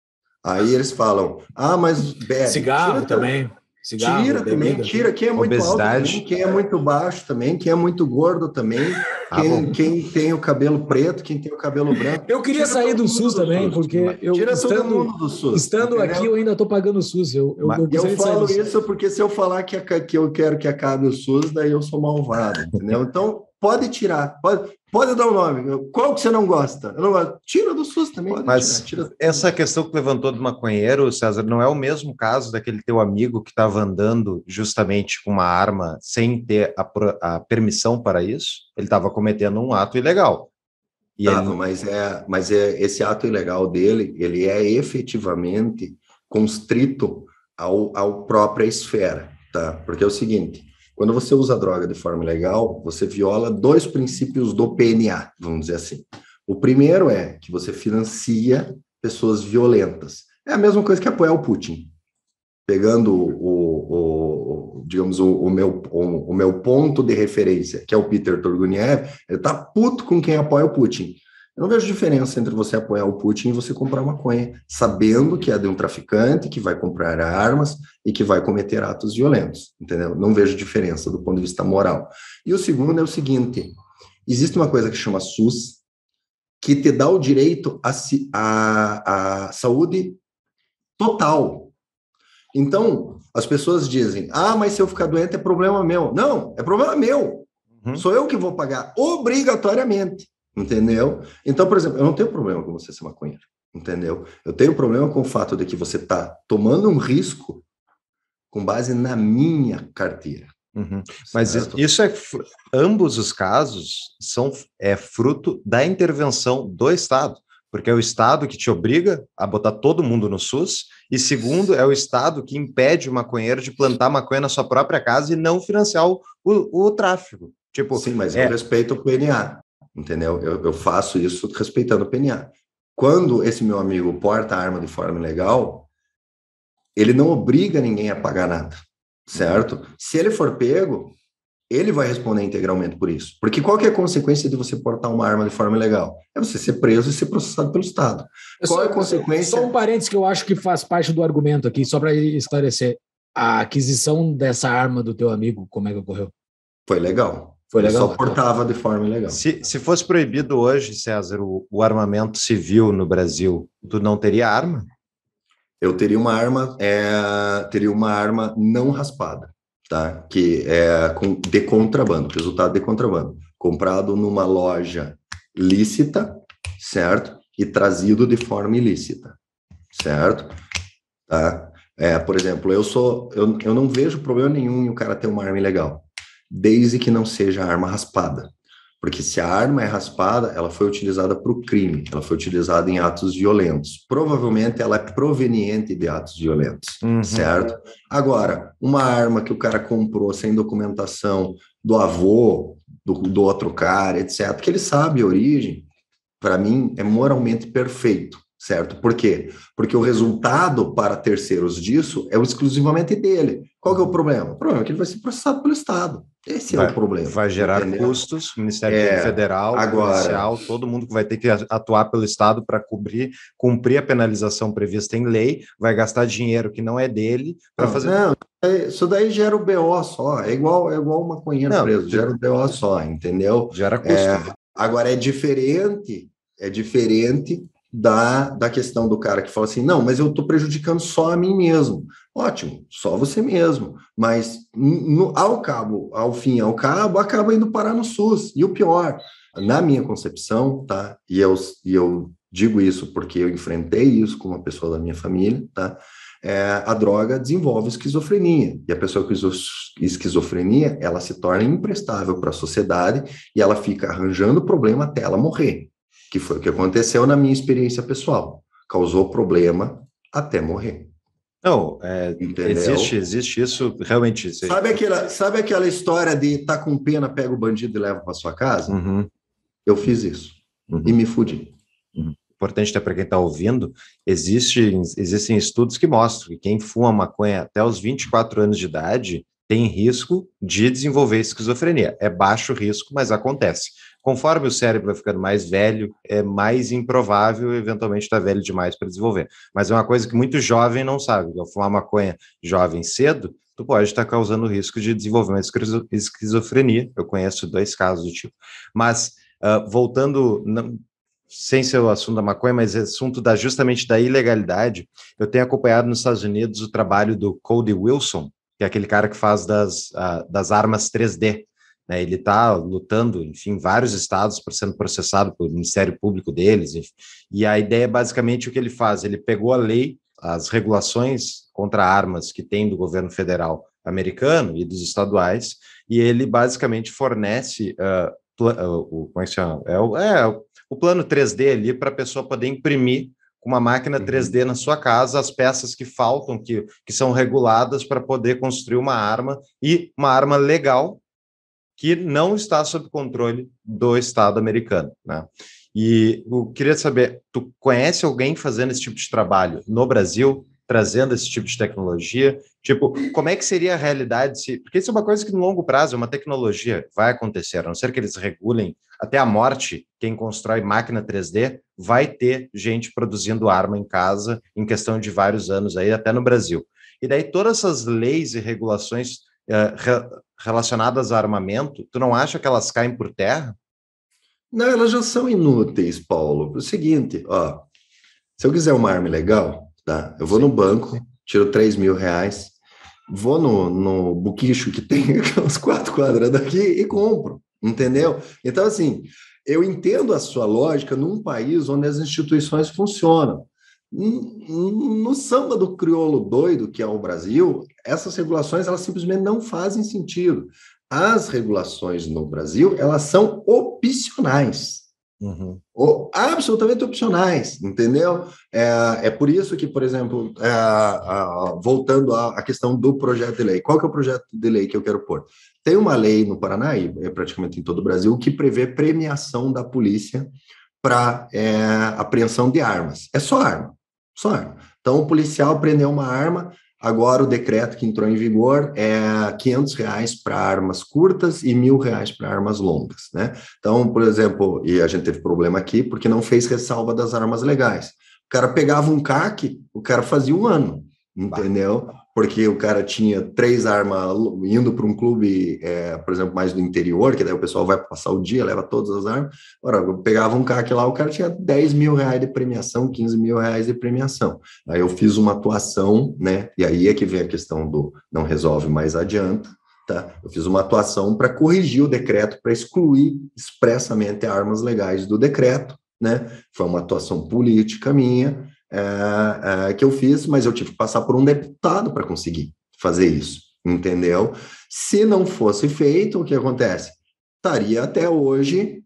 Aí eles falam, mas bebe. Cigarro também. Cigarro, tira bebida. Também, tira quem é muito Obesidade. alto também, quem é muito baixo também, quem é muito gordo também, quem tem o cabelo preto, quem tem o cabelo branco. Eu queria sair do SUS também, porque eu todo mundo do SUS, estando aqui eu ainda estou pagando o SUS. Eu falo isso porque se eu falar que eu quero que acabe o SUS, daí eu sou malvado, entendeu? Então, pode tirar, pode dar um nome. Qual que você não gosta? Eu não gosto. Tira do SUS também. Mas tira. Essa questão que levantou do maconheiro, César, não é o mesmo caso daquele teu amigo que estava andando justamente com uma arma sem ter a permissão para isso? Ele estava cometendo um ato ilegal. Mas esse ato ilegal dele, ele é efetivamente constrito ao própria esfera, tá? Porque é o seguinte: quando você usa droga de forma ilegal, você viola 2 princípios do PNA, vamos dizer assim. O primeiro é que você financia pessoas violentas. É a mesma coisa que apoiar o Putin. Pegando o meu ponto de referência, que é o Peter Turguniev, ele está puto com quem apoia o Putin. Eu não vejo diferença entre você apoiar o Putin e você comprar maconha, sabendo que é de um traficante que vai comprar armas e que vai cometer atos violentos, entendeu? Não vejo diferença do ponto de vista moral. E o segundo é o seguinte: existe uma coisa que chama SUS, que te dá o direito à saúde total. Então, as pessoas dizem, mas se eu ficar doente é problema meu. Não, é problema meu. Sou eu que vou pagar obrigatoriamente. Entendeu? Então, por exemplo, eu não tenho problema com você ser maconheiro, entendeu? Eu tenho problema com o fato de que você está tomando um risco com base na minha carteira. Mas isso ambos os casos é fruto da intervenção do Estado, porque é o Estado que te obriga a botar todo mundo no SUS, e segundo, é o Estado que impede o maconheiro de plantar maconha na sua própria casa e não financiar o tráfico. Tipo, sim, mas eu respeito o PNA. Entendeu? Eu faço isso respeitando o PNA. Quando esse meu amigo porta a arma de forma ilegal, ele não obriga ninguém a pagar nada, certo? Se ele for pego, ele vai responder integralmente por isso. Porque qual que é a consequência de você portar uma arma de forma ilegal? É você ser preso e ser processado pelo Estado. Qual é a consequência? Só um parênteses que eu acho que faz parte do argumento aqui, só para esclarecer. A aquisição dessa arma do teu amigo, como é que ocorreu? Foi legal. Foi legal. Só portava de forma ilegal. Se fosse proibido hoje, César, o armamento civil no Brasil, tu não teria arma? Eu teria uma arma não raspada, tá? Que é de contrabando, resultado de contrabando, comprado numa loja lícita, certo? E trazido de forma ilícita, certo? Tá? Por exemplo, eu não vejo problema nenhum em o cara ter uma arma ilegal, desde que não seja arma raspada. Porque se a arma é raspada, ela foi utilizada para o crime, ela foi utilizada em atos violentos. Provavelmente ela é proveniente de atos violentos, certo? Agora, uma arma que o cara comprou sem documentação do avô, do outro cara, etc., que ele sabe a origem, para mim, é moralmente perfeito, certo? Por quê? Porque o resultado para terceiros disso é exclusivamente dele. Qual que é o problema? O problema é que ele vai ser processado pelo Estado. Esse é o problema. Vai gerar entendeu? Custos, Ministério Público Federal, agora, policial, todo mundo que vai ter que atuar pelo Estado para cumprir a penalização prevista em lei, vai gastar dinheiro que não é dele para fazer... Não, isso daí gera o BO só, é igual o maconheiro preso, gera o BO só, entendeu? Gera custo. Agora, é diferente da questão do cara que fala assim, não, mas eu estou prejudicando só a mim mesmo. Ótimo, só você mesmo. Mas, ao fim e ao cabo, acaba indo parar no SUS. E o pior, na minha concepção, tá? E eu digo isso porque eu enfrentei isso com uma pessoa da minha família, tá? A droga desenvolve esquizofrenia. E a pessoa com esquizofrenia, ela se torna imprestável para a sociedade e ela fica arranjando problema até ela morrer. Que foi o que aconteceu na minha experiência pessoal. Causou problema até morrer. Não, existe isso realmente. Sabe aquela história de tá com pena, pega o bandido e leva para sua casa? Uhum. Eu fiz isso e me fudi. Importante até para quem está ouvindo, existem estudos que mostram que quem fuma maconha até os 24 anos de idade tem risco de desenvolver esquizofrenia. É baixo risco, mas acontece. Conforme o cérebro vai ficando mais velho, é mais improvável eventualmente estar velho demais para desenvolver. Mas é uma coisa que muito jovem não sabe. Ao fumar maconha jovem cedo, tu pode estar causando risco de desenvolver uma esquizofrenia. Eu conheço 2 casos do tipo. Mas, voltando... sem ser o assunto da maconha, mas assunto justamente da ilegalidade, eu tenho acompanhado nos Estados Unidos o trabalho do Cody Wilson, que é aquele cara que faz das armas 3D. Né? Ele está lutando, enfim, em vários estados, sendo processado pelo Ministério Público deles, enfim. E a ideia é basicamente o que ele faz, ele pegou a lei, as regulações contra armas que tem do governo federal americano e dos estaduais, e ele basicamente fornece como é que chama? O plano 3D ali para a pessoa poder imprimir com uma máquina 3D na sua casa as peças que faltam, que são reguladas para poder construir uma arma, e uma arma legal que não está sob controle do Estado americano, né? E eu queria saber, tu conhece alguém fazendo esse tipo de trabalho no Brasil, trazendo esse tipo de tecnologia? Tipo, como é que seria a realidade porque isso é uma coisa que no longo prazo é uma tecnologia, vai acontecer, a não ser que eles regulem até a morte, quem constrói máquina 3D vai ter gente produzindo arma em casa em questão de vários anos aí, até no Brasil. E daí todas essas leis e regulações relacionadas a armamento, tu não acha que elas caem por terra? Não, elas já são inúteis, Paulo. É o seguinte, se eu quiser uma arma legal, tá? Eu vou no banco, tiro R$3.000, vou no buquicho que tem aquelas 4 quadras daqui e compro, entendeu? Então, assim, eu entendo a sua lógica num país onde as instituições funcionam. No samba do crioulo doido, que é o Brasil, essas regulações, elas simplesmente não fazem sentido. As regulações no Brasil, elas são opcionais. Absolutamente opcionais, entendeu? É por isso que, por exemplo, voltando à questão do projeto de lei, qual que é o projeto de lei que eu quero pôr? Tem uma lei no Paraná, e praticamente em todo o Brasil, que prevê premiação da polícia para apreensão de armas. É só arma. Então, o policial prendeu uma arma, agora o decreto que entrou em vigor é R$500 para armas curtas e R$1.000 para armas longas, né? Então, por exemplo, e a gente teve problema aqui porque não fez ressalva das armas legais. O cara pegava um CAC, o cara fazia 1 ano, entendeu? Porque o cara tinha 3 armas indo para um clube, por exemplo, mais do interior, que daí o pessoal vai passar o dia, leva todas as armas. Ora, eu pegava um CAC lá, o cara tinha R$10.000 de premiação, R$15.000 de premiação. Aí eu fiz uma atuação, né? E aí é que vem a questão do não resolve, mas adianta, tá? Eu fiz uma atuação para corrigir o decreto, para excluir expressamente armas legais do decreto, né? Foi uma atuação política minha, que eu fiz, mas eu tive que passar por um deputado para conseguir fazer isso, entendeu? Se não fosse feito, o que acontece? Estaria até hoje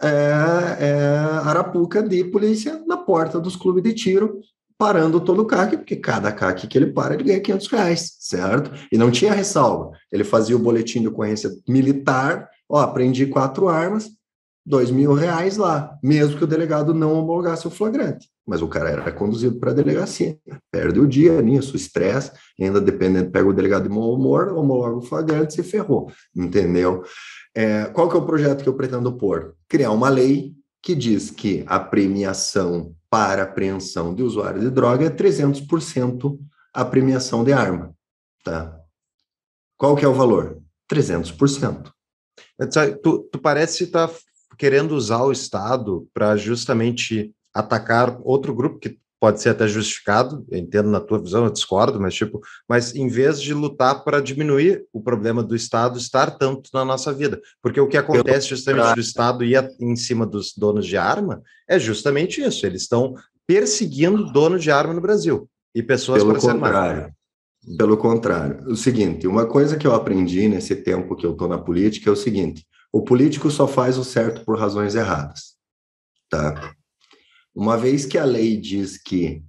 arapuca de polícia na porta dos clubes de tiro, parando todo o CAC, porque cada CAC que ele para, ele ganha R$500, certo? E não tinha ressalva. Ele fazia o boletim de ocorrência militar, aprendi 4 armas, R$ 2.000 lá, mesmo que o delegado não homologasse o flagrante. Mas o cara era conduzido para a delegacia. Perde o dia nisso, estresse, ainda dependendo, pega o delegado de mau humor, homologa o flagrante, se ferrou, entendeu? Qual que é o projeto que eu pretendo pôr? Criar uma lei que diz que a premiação para apreensão de usuário de droga é 300% a premiação de arma, tá? Qual que é o valor? 300%. Tu parece estar querendo usar o Estado para justamente atacar outro grupo que pode ser até justificado, eu entendo na tua visão, eu discordo, mas em vez de lutar para diminuir o problema do Estado estar tanto na nossa vida, porque o que acontece justamente do Estado ir em cima dos donos de arma é justamente isso, eles estão perseguindo donos de arma no Brasil e pessoas para ser armadas. Pelo contrário, o seguinte, uma coisa que eu aprendi nesse tempo que eu estou na política é o seguinte, o político só faz o certo por razões erradas, tá? Uma vez que a lei diz que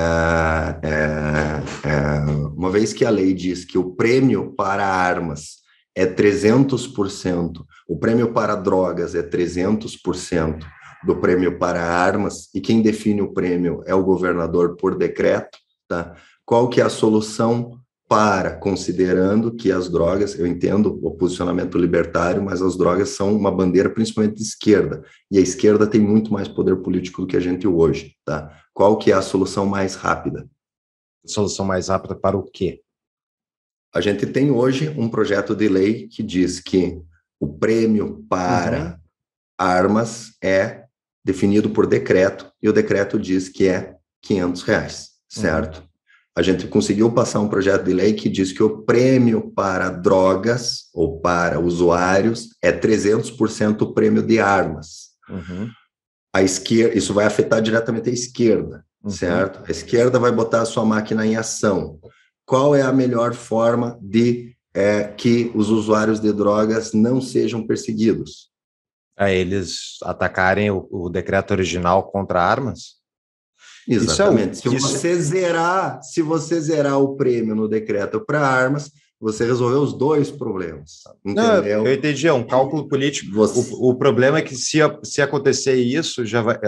o prêmio para armas é 300%, o prêmio para drogas é 300% do prêmio para armas, e quem define o prêmio é o governador por decreto, tá? Qual que é a solução para, considerando que as drogas, eu entendo o posicionamento libertário, mas as drogas são uma bandeira principalmente de esquerda, e a esquerda tem muito mais poder político do que a gente hoje, tá? Qual que é a solução mais rápida? Solução mais rápida para o quê? A gente tem hoje um projeto de lei que diz que o prêmio para armas é definido por decreto, e o decreto diz que é R$ 500, certo? A gente conseguiu passar um projeto de lei que diz que o prêmio para drogas ou para usuários é 300% o prêmio de armas. A esquerda, isso vai afetar diretamente a esquerda, certo? A esquerda vai botar a sua máquina em ação. Qual é a melhor forma de que os usuários de drogas não sejam perseguidos? Eles atacarem o decreto original contra armas? Exatamente. Se você zerar o prêmio no decreto para armas, você resolveu os dois problemas. Entendeu? Não, eu entendi, é um cálculo político. O problema é que se acontecer isso, já vai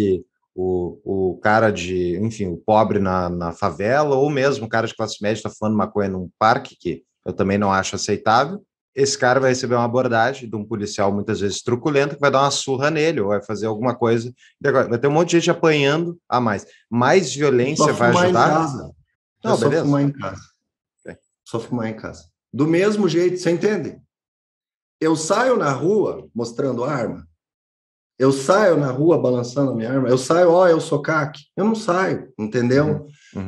o cara de, enfim, o pobre na favela, ou mesmo o cara de classe média está fumando maconha num parque, que eu também não acho aceitável, esse cara vai receber uma abordagem de um policial muitas vezes truculento que vai dar uma surra nele ou vai fazer alguma coisa. Vai ter um monte de gente apanhando a mais. Mais violência vai ajudar? Não, beleza. Só fumar em casa. Só fumar em casa. Do mesmo jeito, você entende? Eu saio na rua mostrando arma. Eu saio na rua balançando a minha arma. Eu saio, eu sou CAC. Eu não saio, entendeu?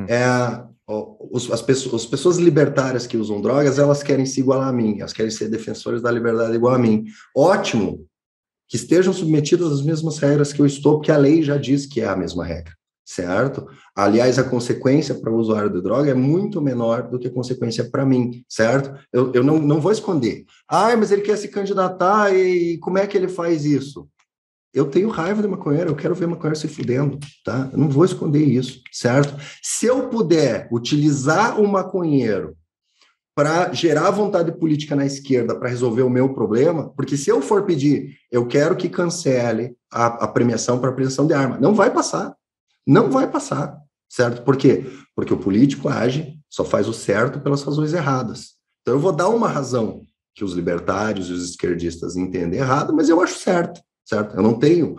As pessoas libertárias que usam drogas, elas querem se igualar a mim, elas querem ser defensores da liberdade igual a mim. Ótimo que estejam submetidos às mesmas regras que eu estou, porque a lei já diz que é a mesma regra, certo? Aliás, a consequência para o usuário de droga é muito menor do que a consequência para mim, certo? Eu não vou esconder. Mas ele quer se candidatar e como é que ele faz isso? Eu tenho raiva de maconheiro, eu quero ver maconheiro se fudendo, tá? Eu não vou esconder isso, certo? Se eu puder utilizar o maconheiro para gerar vontade política na esquerda para resolver o meu problema, porque se eu for pedir, eu quero que cancele a premiação para apreensão de arma, não vai passar, certo? Por quê? Porque o político age, só faz o certo pelas razões erradas. Então eu vou dar uma razão que os libertários e os esquerdistas entendem errado, mas eu acho certo. Eu não tenho,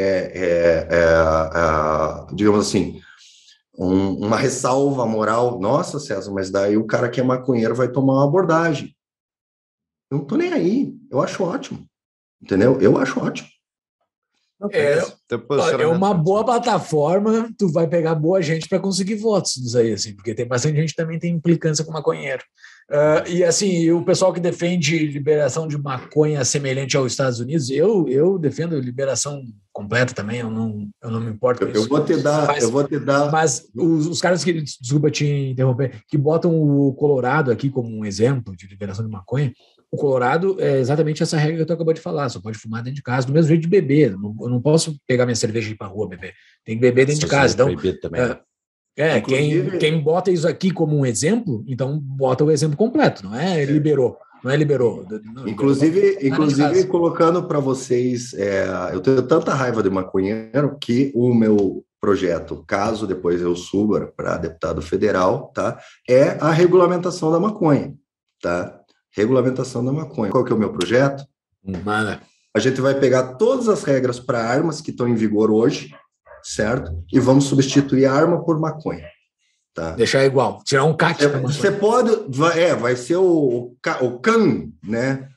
digamos assim, uma ressalva moral. Nossa, César, mas daí o cara que é maconheiro vai tomar uma abordagem. Eu não tô nem aí. Eu acho ótimo. Entendeu? Eu acho ótimo. É uma boa plataforma, tu vai pegar boa gente para conseguir votos disso aí, assim, porque tem bastante gente que também tem implicância com maconheiro. E assim, o pessoal que defende liberação de maconha semelhante aos Estados Unidos, eu defendo liberação completa também, eu não me importo com isso. Eu vou te dar. Mas os caras que, desculpa te interromper, que botam o Colorado aqui como um exemplo de liberação de maconha, o Colorado é exatamente essa regra que tu acabou de falar, só pode fumar dentro de casa, do mesmo jeito de beber. Eu não posso pegar minha cerveja e ir para a rua beber, tem que beber dentro de casa. Então, quem bota isso aqui como um exemplo, então bota o exemplo completo, não é liberou. Não é liberou. Não, inclusive colocando para vocês, eu tenho tanta raiva de maconheiro que o meu projeto, caso depois eu suba para deputado federal, tá, é a regulamentação da maconha, tá? Regulamentação da maconha. Qual que é o meu projeto? Manda. A gente vai pegar todas as regras para armas que estão em vigor hoje, certo? E vamos substituir a arma por maconha. Tá. Deixar igual, tirar um CAT. Você pode, vai ser o CAN, né?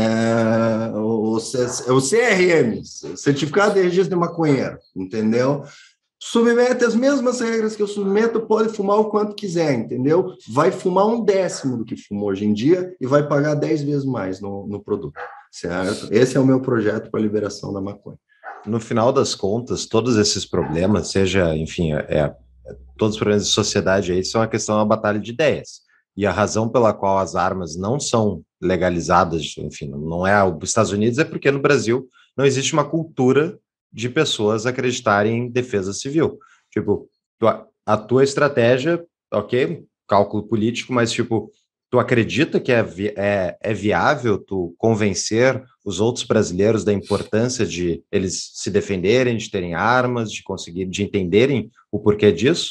O CRM, Certificado de Registro de Maconheiro, entendeu? Submete as mesmas regras que eu submeto, pode fumar o quanto quiser, entendeu? Vai fumar 1/10 do que fuma hoje em dia e vai pagar 10 vezes mais no produto, certo? Esse é o meu projeto para a liberação da maconha. No final das contas, todos esses problemas, seja, enfim, todos os problemas de sociedade aí são a questão da batalha de ideias. E a razão pela qual as armas não são legalizadas, enfim, não é os Estados Unidos, é porque no Brasil não existe uma cultura de pessoas acreditarem em defesa civil. Tipo, a tua estratégia, ok, cálculo político, mas tipo, tu acredita que é viável tu convencer os outros brasileiros da importância de eles se defenderem, de terem armas, de entenderem o porquê disso?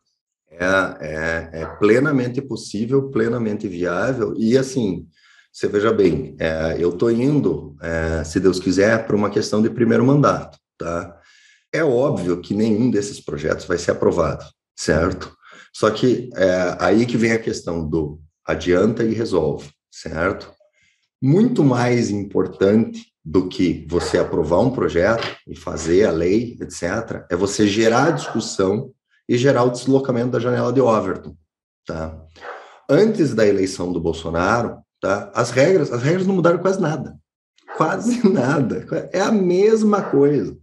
É plenamente possível, plenamente viável, e assim, você veja bem, eu estou indo, se Deus quiser, para uma questão de primeiro mandato, tá? É óbvio que nenhum desses projetos vai ser aprovado, certo? Só que aí que vem a questão do adianta e resolve, certo? Muito mais importante do que você aprovar um projeto e fazer a lei, etc., é você gerar a discussão e gerar o deslocamento da janela de Overton, tá? Antes da eleição do Bolsonaro, tá? As regras não mudaram quase nada. Quase nada. É a mesma coisa.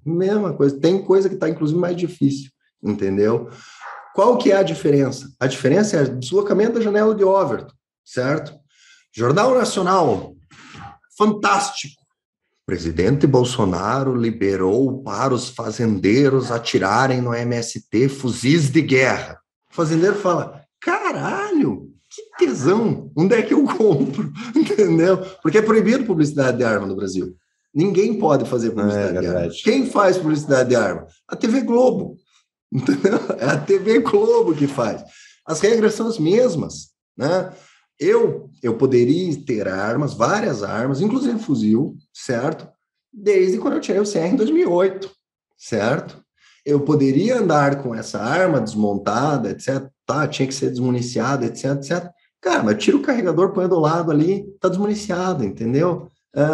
Tem coisa que está, inclusive, mais difícil, entendeu? Qual que é a diferença? A diferença é o deslocamento da janela de Overton, certo? Jornal Nacional, fantástico. O presidente Bolsonaro liberou para os fazendeiros atirarem no MST fuzis de guerra. O fazendeiro fala, caralho, que tesão, onde é que eu compro? Entendeu? Porque é proibido publicidade de arma no Brasil. Ninguém pode fazer publicidade de arma. Quem faz publicidade de arma? A TV Globo. Entendeu? É a TV Globo que faz. As regras são as mesmas, né? Eu poderia ter armas, várias armas, inclusive fuzil, certo? Desde quando eu tirei o CR em 2008, certo? Eu poderia andar com essa arma desmontada, etc. Tá, tinha que ser desmuniciada, etc, etc. Cara, mas tira o carregador, põe do lado ali, tá desmuniciado, entendeu?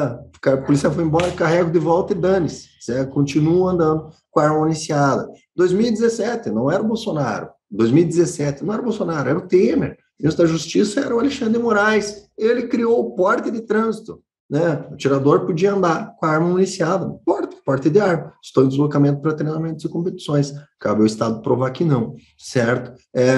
A polícia foi embora, carrego de volta e dane-se. Você continua andando com a arma municiada. 2017, não era o Bolsonaro. 2017, não era o Bolsonaro, era o Temer. O ministro da Justiça era o Alexandre de Moraes. Ele criou o porte de trânsito, né? O atirador podia andar com a arma municiada. Porte de arma. Estou em deslocamento para treinamentos e competições. Cabe ao Estado provar que não, certo?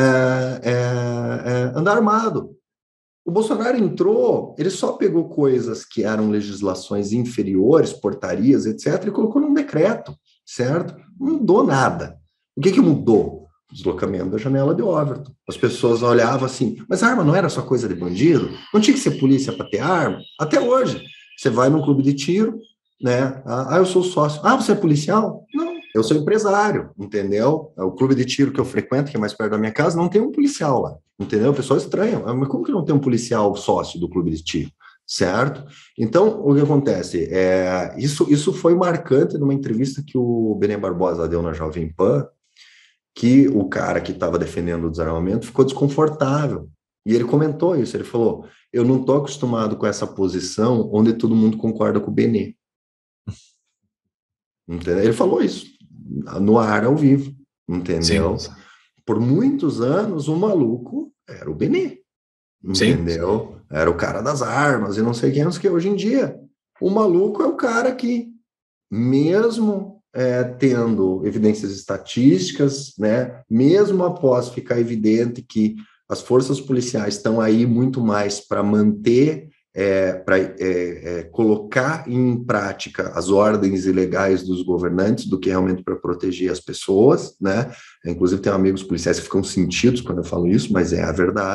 Andar armado. O Bolsonaro entrou, ele só pegou coisas que eram legislações inferiores, portarias, etc., e colocou num decreto, certo? Não mudou nada. O que mudou? O deslocamento da janela de Overton. As pessoas olhavam assim, mas a arma não era só coisa de bandido? Não tinha que ser polícia para ter arma? Até hoje. Você vai num clube de tiro, né? Eu sou sócio. Você é policial? Não, eu sou empresário, entendeu? O clube de tiro que eu frequento, que é mais perto da minha casa, não tem um policial lá, entendeu? O pessoal estranha, mas como que não tem um policial sócio do clube de tiro? Certo? Então, o que acontece? Isso foi marcante numa entrevista que o Benê Barbosa deu na Jovem Pan, que o cara que estava defendendo o desarmamento ficou desconfortável. E ele comentou isso, ele falou, eu não estou acostumado com essa posição onde todo mundo concorda com o Benê. Entendeu? Ele falou isso, no ar, ao vivo, entendeu? Sim. Por muitos anos, o maluco era o Benê, entendeu? Sim. Era o cara das armas e não sei quem, que hoje em dia o maluco é o cara que, mesmo tendo evidências estatísticas, né, mesmo após ficar evidente que as forças policiais estão aí muito mais para manter, para colocar em prática as ordens ilegais dos governantes do que realmente para proteger as pessoas, né? Inclusive tem amigos policiais que ficam sentidos quando eu falo isso, mas é a verdade,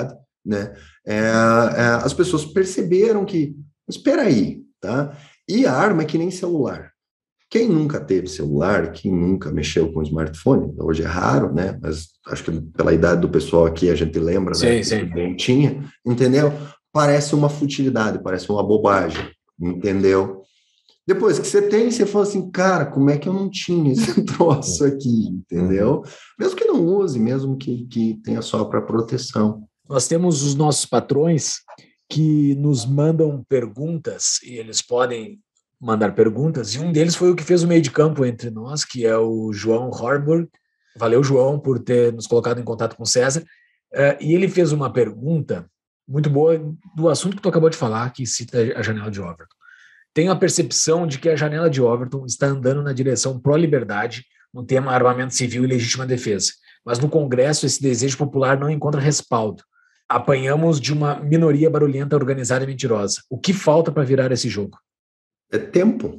né? As pessoas perceberam que, espera aí, tá? E a arma é que nem celular. Quem nunca teve celular, quem nunca mexeu com smartphone, hoje é raro, né? Mas acho que pela idade do pessoal aqui a gente lembra, sim, né? sim. Quem tinha, entendeu? Parece uma futilidade, parece uma bobagem, entendeu? Depois que você tem, você fala assim, cara, como é que eu não tinha esse troço aqui, entendeu? Mesmo que não use, mesmo que tenha só para proteção. Nós temos os nossos patrões que nos mandam perguntas, e eles podem mandar perguntas, e um deles foi o que fez o meio de campo entre nós, que é o João Horburg. Valeu, João, por ter nos colocado em contato com o César. E ele fez uma pergunta muito boa do assunto que tu acabou de falar, que cita a janela de Overton. Tenho a percepção de que a janela de Overton está andando na direção pró-liberdade no tema armamento civil e legítima defesa. Mas no Congresso esse desejo popular não encontra respaldo. Apanhamos de uma minoria barulhenta, organizada e mentirosa. O que falta para virar esse jogo? É tempo.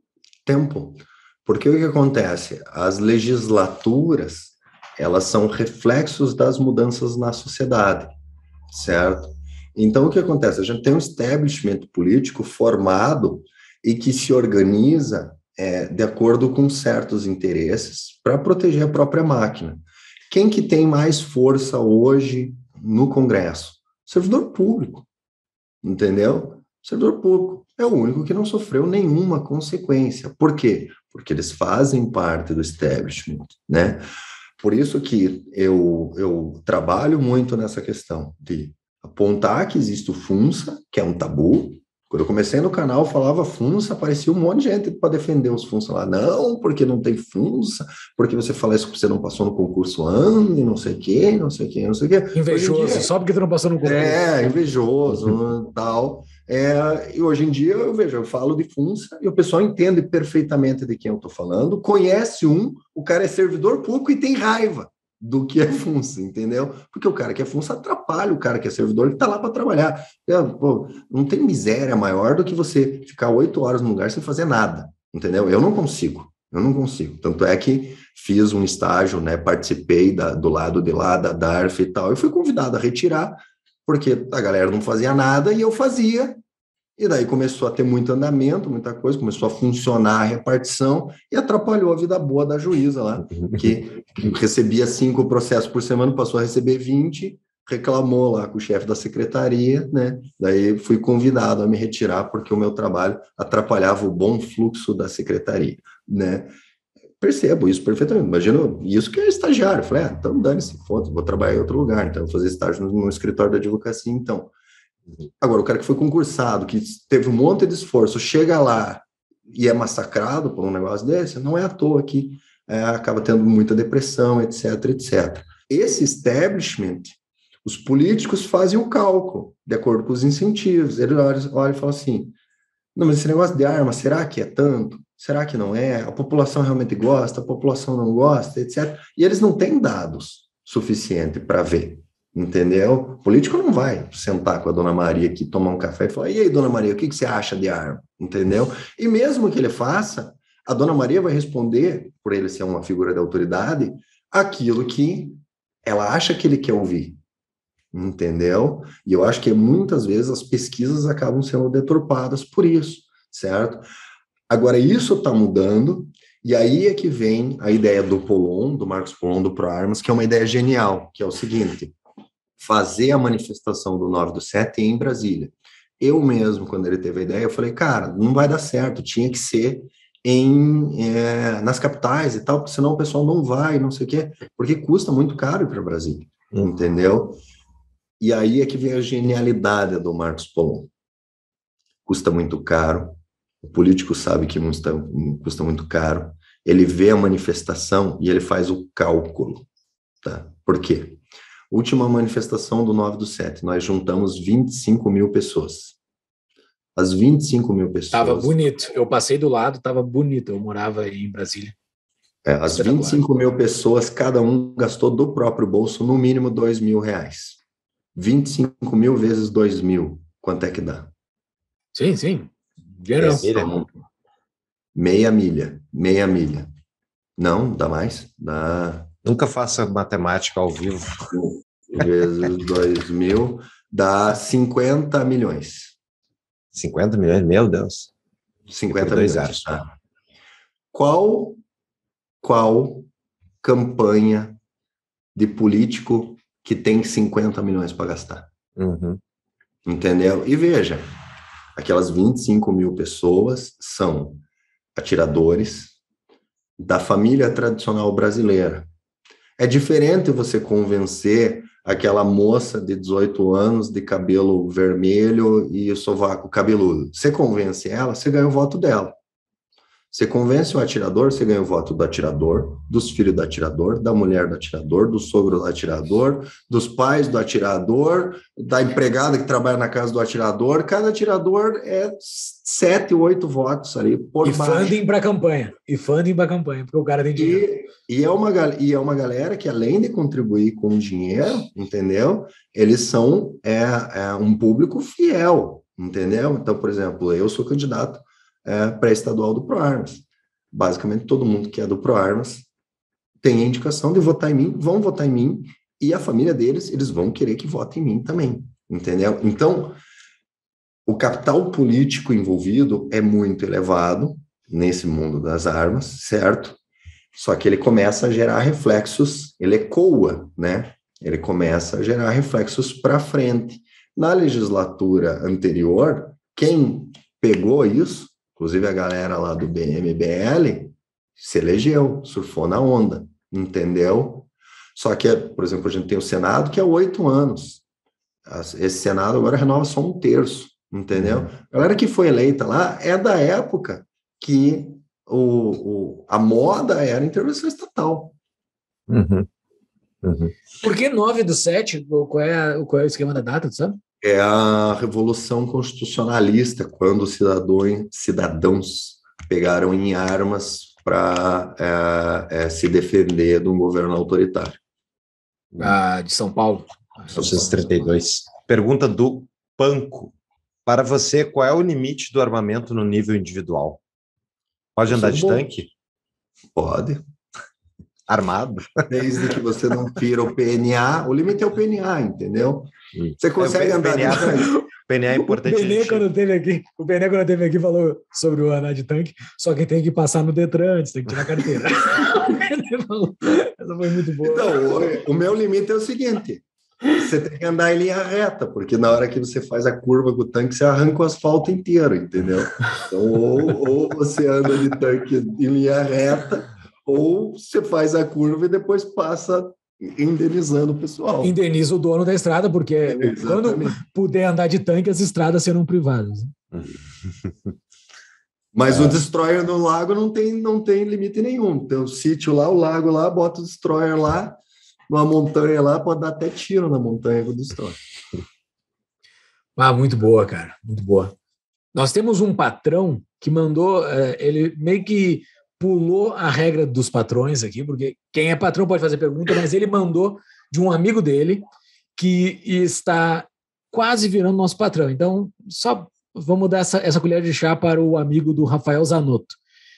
Porque o que acontece? As legislaturas, elas são reflexos das mudanças na sociedade, certo? Então, o que acontece? A gente tem um establishment político formado e que se organiza de acordo com certos interesses para proteger a própria máquina. Quem que tem mais força hoje no Congresso? Servidor público, entendeu? Servidor público é o único que não sofreu nenhuma consequência. Por quê? Porque eles fazem parte do establishment, né? Por isso que eu trabalho muito nessa questão de apontar que existe o FUNSA, que é um tabu. Quando eu comecei no canal, falava FUNSA, aparecia um monte de gente para defender os FUNSA lá. Não, porque não tem FUNSA, porque você fala isso que você não passou no concurso ano, e não sei o quê, não sei o quê, não sei o quê. Invejoso, só porque tu não passou no concurso. Invejoso, tal. E hoje em dia eu falo de FUNSA e o pessoal entende perfeitamente de quem eu estou falando, conhece o cara é servidor público e tem raiva do que é FUNSA, entendeu? Porque o cara que é FUNSA atrapalha o cara que é servidor, que está lá para trabalhar. Não tem miséria maior do que você ficar 8 horas no lugar sem fazer nada, entendeu? Eu não consigo. Tanto é que fiz um estágio, né, participei do lado de lá da DARF e tal, e fui convidado a retirar, porque a galera não fazia nada e eu fazia, e daí começou a ter muito andamento, muita coisa, começou a funcionar a repartição e atrapalhou a vida boa da juíza lá, que recebia 5 processos por semana, passou a receber 20, reclamou lá com o chefe da secretaria, né? Daí fui convidado a me retirar porque o meu trabalho atrapalhava o bom fluxo da secretaria, né? Percebo isso perfeitamente. Imagino isso que é estagiário. Eu falei, então dane-se, foda-se, vou trabalhar em outro lugar. Então, vou fazer estágio no escritório da advocacia, então. Agora, o cara que foi concursado, que teve um monte de esforço, chega lá e é massacrado por um negócio desse, não é à toa que acaba tendo muita depressão, etc, etc. Esse establishment, os políticos fazem o cálculo, de acordo com os incentivos. Ele olha e fala assim, não, mas esse negócio de arma, será que é tanto? Será que não é? A população realmente gosta, a população não gosta, etc. E eles não têm dados suficientes para ver, entendeu? O político não vai sentar com a dona Maria aqui, tomar um café e falar, e aí, dona Maria, o que você acha de arma? Entendeu? E mesmo que ele faça, a dona Maria vai responder, por ele ser uma figura de autoridade, aquilo que ela acha que ele quer ouvir. Entendeu? E eu acho que muitas vezes as pesquisas acabam sendo deturpadas por isso, certo? Agora, isso está mudando, e aí é que vem a ideia do Pollon, do Marcos Pollon, do ProArmas, que é uma ideia genial, que é o seguinte, fazer a manifestação do 9/7 em Brasília. Eu mesmo, quando ele teve a ideia, eu falei, cara, não vai dar certo, tinha que ser nas capitais e tal, porque senão o pessoal não vai, não sei o quê, porque custa muito caro ir para Brasília, entendeu? E aí é que vem a genialidade do Marcos Pollon. Custa muito caro, o político sabe que custa muito caro, ele vê a manifestação e ele faz o cálculo, tá? Por quê? Última manifestação do 9/7, nós juntamos 25 mil pessoas. As 25 mil pessoas... Tava bonito, eu passei do lado, tava bonito, eu morava em Brasília. As 25 mil pessoas, cada um gastou do próprio bolso no mínimo R$2.000. 25 mil vezes 2 mil, quanto é que dá? Sim. Geral. Meia milha. Não, dá mais? Dá... Nunca faça matemática ao vivo. Vezes 2 mil, dá 50 milhões. 50 milhões? Meu Deus. 50 2 milhões. anos. Tá? Qual campanha de político que tem 50 milhões para gastar? Uhum. Entendeu? E veja, aquelas 25 mil pessoas são atiradores da família tradicional brasileira. É diferente você convencer aquela moça de 18 anos de cabelo vermelho e sovaco cabeludo. Você convence ela, você ganha o voto dela. Você convence o atirador, você ganha o voto do atirador, dos filhos do atirador, da mulher do atirador, do sogro do atirador, dos pais do atirador, da empregada que trabalha na casa do atirador. Cada atirador é 7, 8 votos ali por baixo. Funding para campanha. E funding para campanha, porque o cara tem dinheiro. E é uma galera que, além de contribuir com dinheiro, entendeu? Eles são um público fiel, entendeu? Então, por exemplo, eu sou candidato pré-estadual do ProArmas. Basicamente, todo mundo que é do ProArmas tem a indicação de votar em mim, vão votar em mim, e a família deles, eles vão querer que vote em mim também, entendeu? Então, o capital político envolvido é muito elevado nesse mundo das armas, certo? Só que ele começa a gerar reflexos, ele ecoa, né? Ele começa a gerar reflexos para frente. Na legislatura anterior, quem pegou isso, inclusive a galera lá do MBL, se elegeu, surfou na onda, entendeu? Só que, por exemplo, a gente tem o Senado, que é 8 anos. Esse Senado agora renova só 1/3, entendeu? A galera que foi eleita lá é da época que a moda era intervenção estatal. Uhum. Uhum. Por que 9/7? Qual é o esquema da data, tu sabe? É a Revolução Constitucionalista, quando os cidadãos pegaram em armas para se defender de um governo autoritário. De São Paulo. 1932. Pergunta do Panco. Para você, qual é o limite do armamento no nível individual? Pode andar de tanque? Pode. Armado? Desde que você não fira o PNA. O limite é o PNA, entendeu? Você consegue andar de tanque. O PNA é importante. O PNA, quando teve aqui, falou sobre o andar de tanque, só que tem que passar no Detran antes, tem que tirar a carteira. Essa foi muito boa. Então, o meu limite é o seguinte: você tem que andar em linha reta, porque na hora que você faz a curva com o tanque, você arranca o asfalto inteiro, entendeu? Então, ou você anda de tanque em linha reta, ou você faz a curva e depois passa indenizando o pessoal. Indeniza o dono da estrada, porque quando puder andar de tanque, as estradas serão privadas. Mas o destroyer no lago não tem limite nenhum. Tem o sítio lá, o lago lá, bota o destroyer lá, numa montanha lá, pode dar até tiro na montanha com o destroyer. Muito boa, cara, muito boa. Nós temos um patrão que mandou, ele meio que pulou a regra dos patrões aqui, porque quem é patrão pode fazer pergunta, mas ele mandou de um amigo dele que está quase virando nosso patrão. Então, só vamos dar essa colher de chá para o amigo do Rafael Zanotto.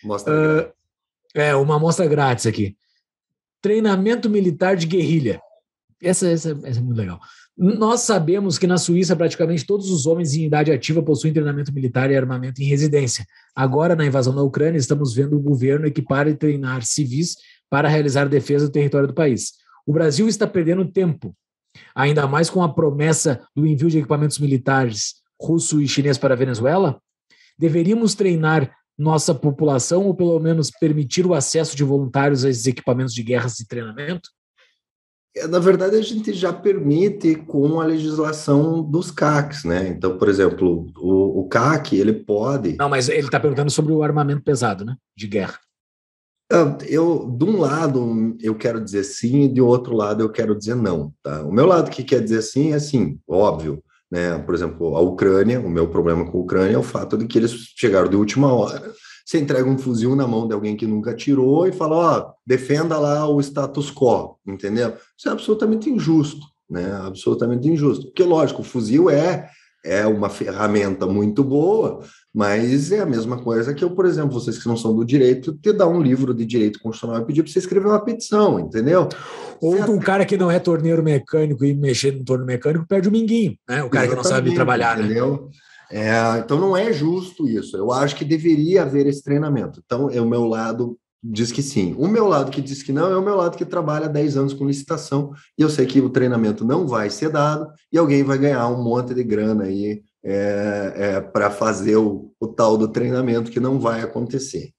Uma amostra grátis aqui. Treinamento militar de guerrilha. Essa é muito legal. Nós sabemos que na Suíça praticamente todos os homens em idade ativa possuem treinamento militar e armamento em residência. Agora, na invasão da Ucrânia, estamos vendo o governo equipar e treinar civis para realizar defesa do território do país. O Brasil está perdendo tempo, ainda mais com a promessa do envio de equipamentos militares russo e chinês para a Venezuela. Deveríamos treinar nossa população ou pelo menos permitir o acesso de voluntários a esses equipamentos de guerra e treinamento? Na verdade, a gente já permite com a legislação dos CACs, né? Então, por exemplo, o CAC, ele pode... Não, mas ele está perguntando sobre o armamento pesado, né? De guerra. De um lado, eu quero dizer sim, e de outro lado, eu quero dizer não, tá? O meu lado que quer dizer sim é sim, óbvio, né? Por exemplo, a Ucrânia, o meu problema com a Ucrânia é o fato de que eles chegaram de última hora. Você entrega um fuzil na mão de alguém que nunca atirou e fala, defenda lá o status quo, entendeu? Isso é absolutamente injusto, né? Absolutamente injusto. Porque, lógico, o fuzil é é uma ferramenta muito boa, mas é a mesma coisa que eu, por exemplo, vocês que não são do direito, te dar um livro de direito constitucional e pedir para você escrever uma petição, entendeu? Ou um cara que não é torneiro mecânico e mexer no torno mecânico perde o minguinho, né? O cara Exatamente, que não sabe trabalhar, entendeu? Né? Então não é justo isso. Eu acho que deveria haver esse treinamento. Então, o meu lado diz que sim. O meu lado que diz que não é o meu lado que trabalha há 10 anos com licitação, e eu sei que o treinamento não vai ser dado e alguém vai ganhar um monte de grana aí para fazer o tal do treinamento que não vai acontecer.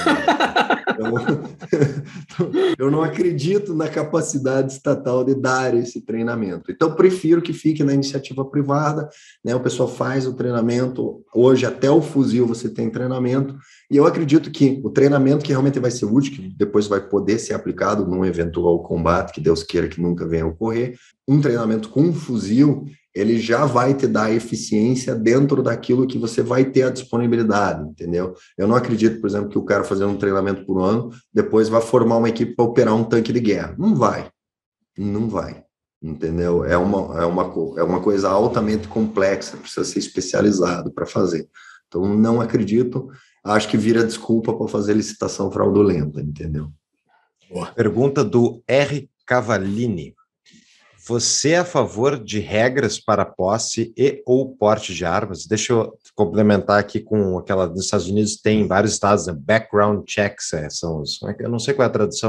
Eu não acredito na capacidade estatal de dar esse treinamento. Então, prefiro que fique na iniciativa privada, né? O pessoal faz o treinamento. Hoje, até o fuzil você tem treinamento. E eu acredito que o treinamento que realmente vai ser útil, que depois vai poder ser aplicado num eventual combate, que Deus queira que nunca venha a ocorrer, um treinamento com um fuzil, ele já vai te dar eficiência dentro daquilo que você vai ter a disponibilidade, entendeu? Eu não acredito, por exemplo, que o cara fazendo um treinamento por ano, depois vai formar uma equipe para operar um tanque de guerra. Não vai, entendeu? É uma coisa altamente complexa, precisa ser especializado para fazer. Então, não acredito, acho que vira desculpa para fazer licitação fraudulenta, entendeu? Boa. Pergunta do R. Cavallini. Você é a favor de regras para posse e ou porte de armas? Deixa eu complementar aqui com aquela dos Estados Unidos, tem vários estados, né? Background checks, são os, eu não sei qual é a tradução,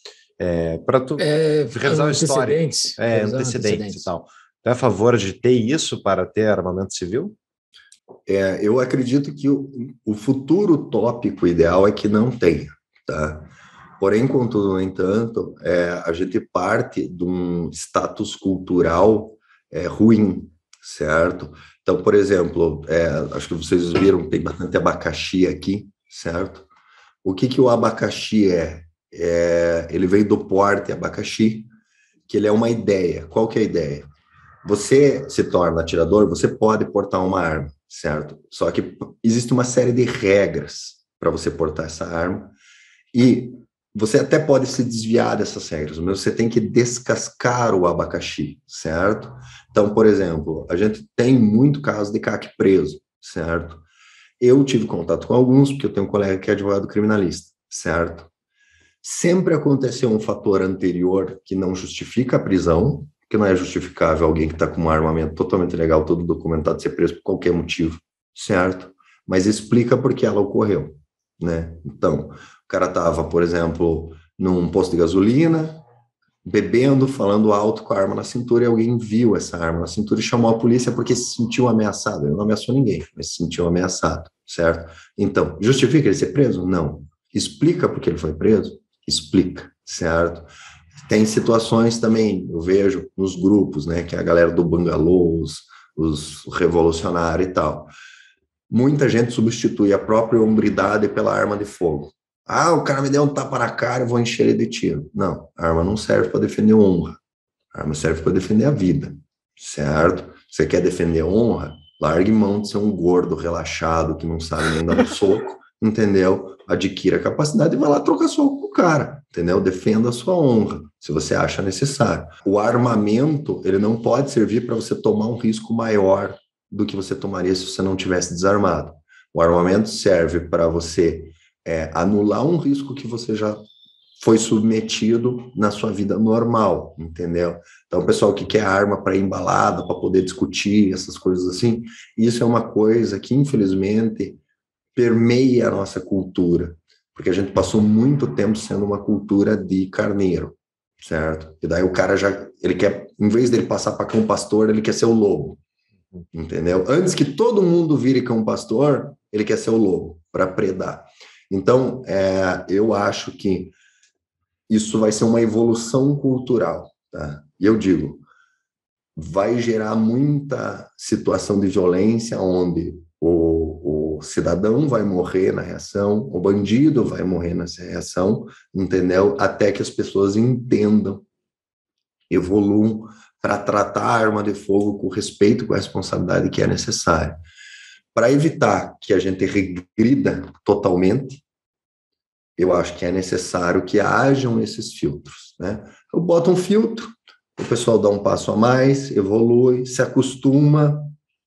para tu revisar o histórico. Antecedentes e tal. Tu é a favor de ter isso para ter armamento civil? Eu acredito que o futuro tópico ideal é que não tenha, tá? Porém, contudo, no entanto, a gente parte de um status cultural ruim, certo? Então, por exemplo, acho que vocês viram, tem bastante abacaxi aqui, certo? O que o abacaxi é? Ele veio do porte abacaxi, que ele é uma ideia. Qual que é a ideia? Você se torna atirador, você pode portar uma arma, certo? Só que existe uma série de regras para você portar essa arma, e você até pode se desviar dessas regras, mas você tem que descascar o abacaxi, certo? Então, por exemplo, a gente tem muito caso de CAC preso, certo? Eu tive contato com alguns, porque eu tenho um colega que é advogado criminalista, certo? Sempre aconteceu um fator anterior que não justifica a prisão, que não é justificável alguém que está com um armamento totalmente legal, todo documentado, ser preso por qualquer motivo, certo? Mas explica por que ela ocorreu, né? Então, o cara estava, por exemplo, num posto de gasolina, bebendo, falando alto com a arma na cintura, e alguém viu essa arma na cintura e chamou a polícia porque se sentiu ameaçado. Ele não ameaçou ninguém, mas se sentiu ameaçado, certo? Então, justifica ele ser preso? Não. Explica por que ele foi preso? Explica, certo? Tem situações também, eu vejo nos grupos, né, que é a galera do bangalô, os revolucionários e tal. Muita gente substitui a própria hombridade pela arma de fogo. Ah, o cara me deu um tapa na cara, eu vou encher ele de tiro. Não, a arma não serve para defender honra. A arma serve para defender a vida, certo? Você quer defender honra? Largue mão de ser um gordo relaxado que não sabe nem dar um soco, entendeu? Adquira a capacidade e vai lá trocar soco com o cara, entendeu? Defenda a sua honra, se você acha necessário. O armamento, ele não pode servir para você tomar um risco maior do que você tomaria se você não tivesse desarmado. O armamento serve para você anular um risco que você já foi submetido na sua vida normal, entendeu? Então, o pessoal que quer arma para embalada, para poder discutir, essas coisas assim, isso é uma coisa que, infelizmente, permeia a nossa cultura, porque a gente passou muito tempo sendo uma cultura de carneiro, certo? E daí o cara ele quer, em vez dele passar para cão pastor, ele quer ser o lobo, entendeu? Antes que todo mundo vire cão pastor, ele quer ser o lobo, para predar. Então, eu acho que isso vai ser uma evolução cultural, tá? E eu digo, vai gerar muita situação de violência onde o cidadão vai morrer na reação, o bandido vai morrer nessa reação, entendeu? Até que as pessoas entendam, evoluam para tratar a arma de fogo com respeito, com a responsabilidade que é necessária. Para evitar que a gente regrida totalmente, eu acho que é necessário que hajam esses filtros, né? Eu boto um filtro, o pessoal dá um passo a mais, evolui, se acostuma,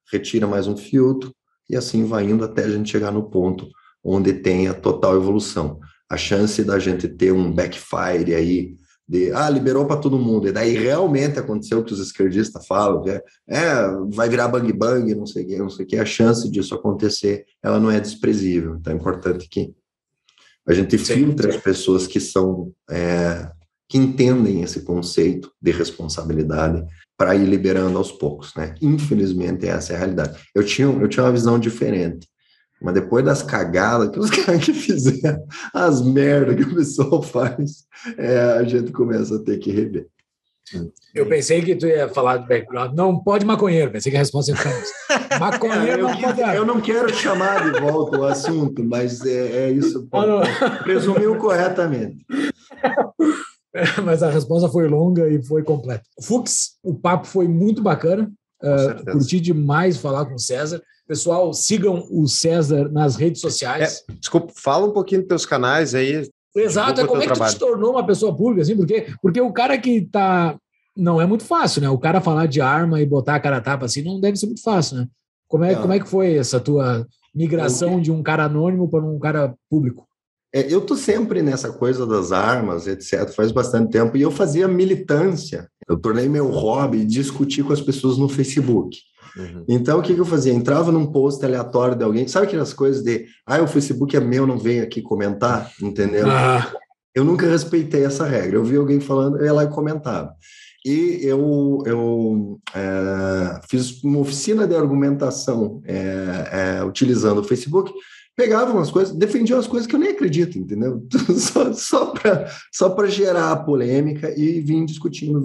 retira mais um filtro, e assim vai indo até a gente chegar no ponto onde tem a total evolução. A chance da gente ter um backfire aí, liberou para todo mundo, e daí realmente aconteceu o que os esquerdistas falam, vai virar bang bang, não sei o que, a chance disso acontecer, ela não é desprezível. Então é importante que a gente filtre as pessoas que são, que entendem esse conceito de responsabilidade para ir liberando aos poucos, né? Infelizmente essa é a realidade. Eu tinha uma visão diferente, mas depois das cagadas que os caras que fizeram, as merdas que o pessoal faz, a gente começa a ter que rever. Eu pensei que tu ia falar do background. Não pode maconheiro. Pensei que a resposta ia ficar nisso. Maconheiro não pode. Eu não quero chamar de volta o assunto, mas é isso. Presumiu corretamente. Mas a resposta foi longa e foi completa. Fux, o papo foi muito bacana. Curti demais falar com o César. Pessoal, sigam o César nas redes sociais. Desculpa, fala um pouquinho dos teus canais aí. Exato, como é que tu te tornou uma pessoa pública, assim? Porque o cara que tá... Não é muito fácil, né? O cara falar de arma e botar a cara a tapa assim não deve ser muito fácil, né? Como é que foi essa tua migração de um cara anônimo para um cara público? Eu tô sempre nessa coisa das armas, etc., faz bastante tempo, e eu fazia militância. Eu tornei meu hobby discutir com as pessoas no Facebook. Uhum. Então, o que eu fazia? Entrava num post aleatório de alguém, sabe aquelas coisas de, o Facebook é meu, não vem aqui comentar, entendeu? Eu nunca respeitei essa regra. Eu vi alguém falando, eu ia lá e comentava. E eu fiz uma oficina de argumentação utilizando o Facebook, pegava umas coisas, defendia umas coisas que eu nem acredito, entendeu? Só para gerar a polêmica e vim discutindo.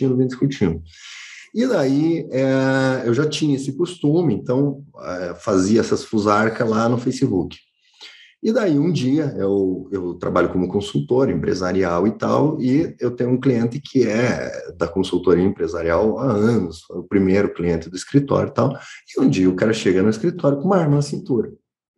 E daí eu já tinha esse costume, então fazia essas fusarcas lá no Facebook. E daí um dia eu trabalho como consultor empresarial e tal, e eu tenho um cliente que é da consultoria empresarial há anos, foi o primeiro cliente do escritório e tal, e um dia o cara chega no escritório com uma arma na cintura.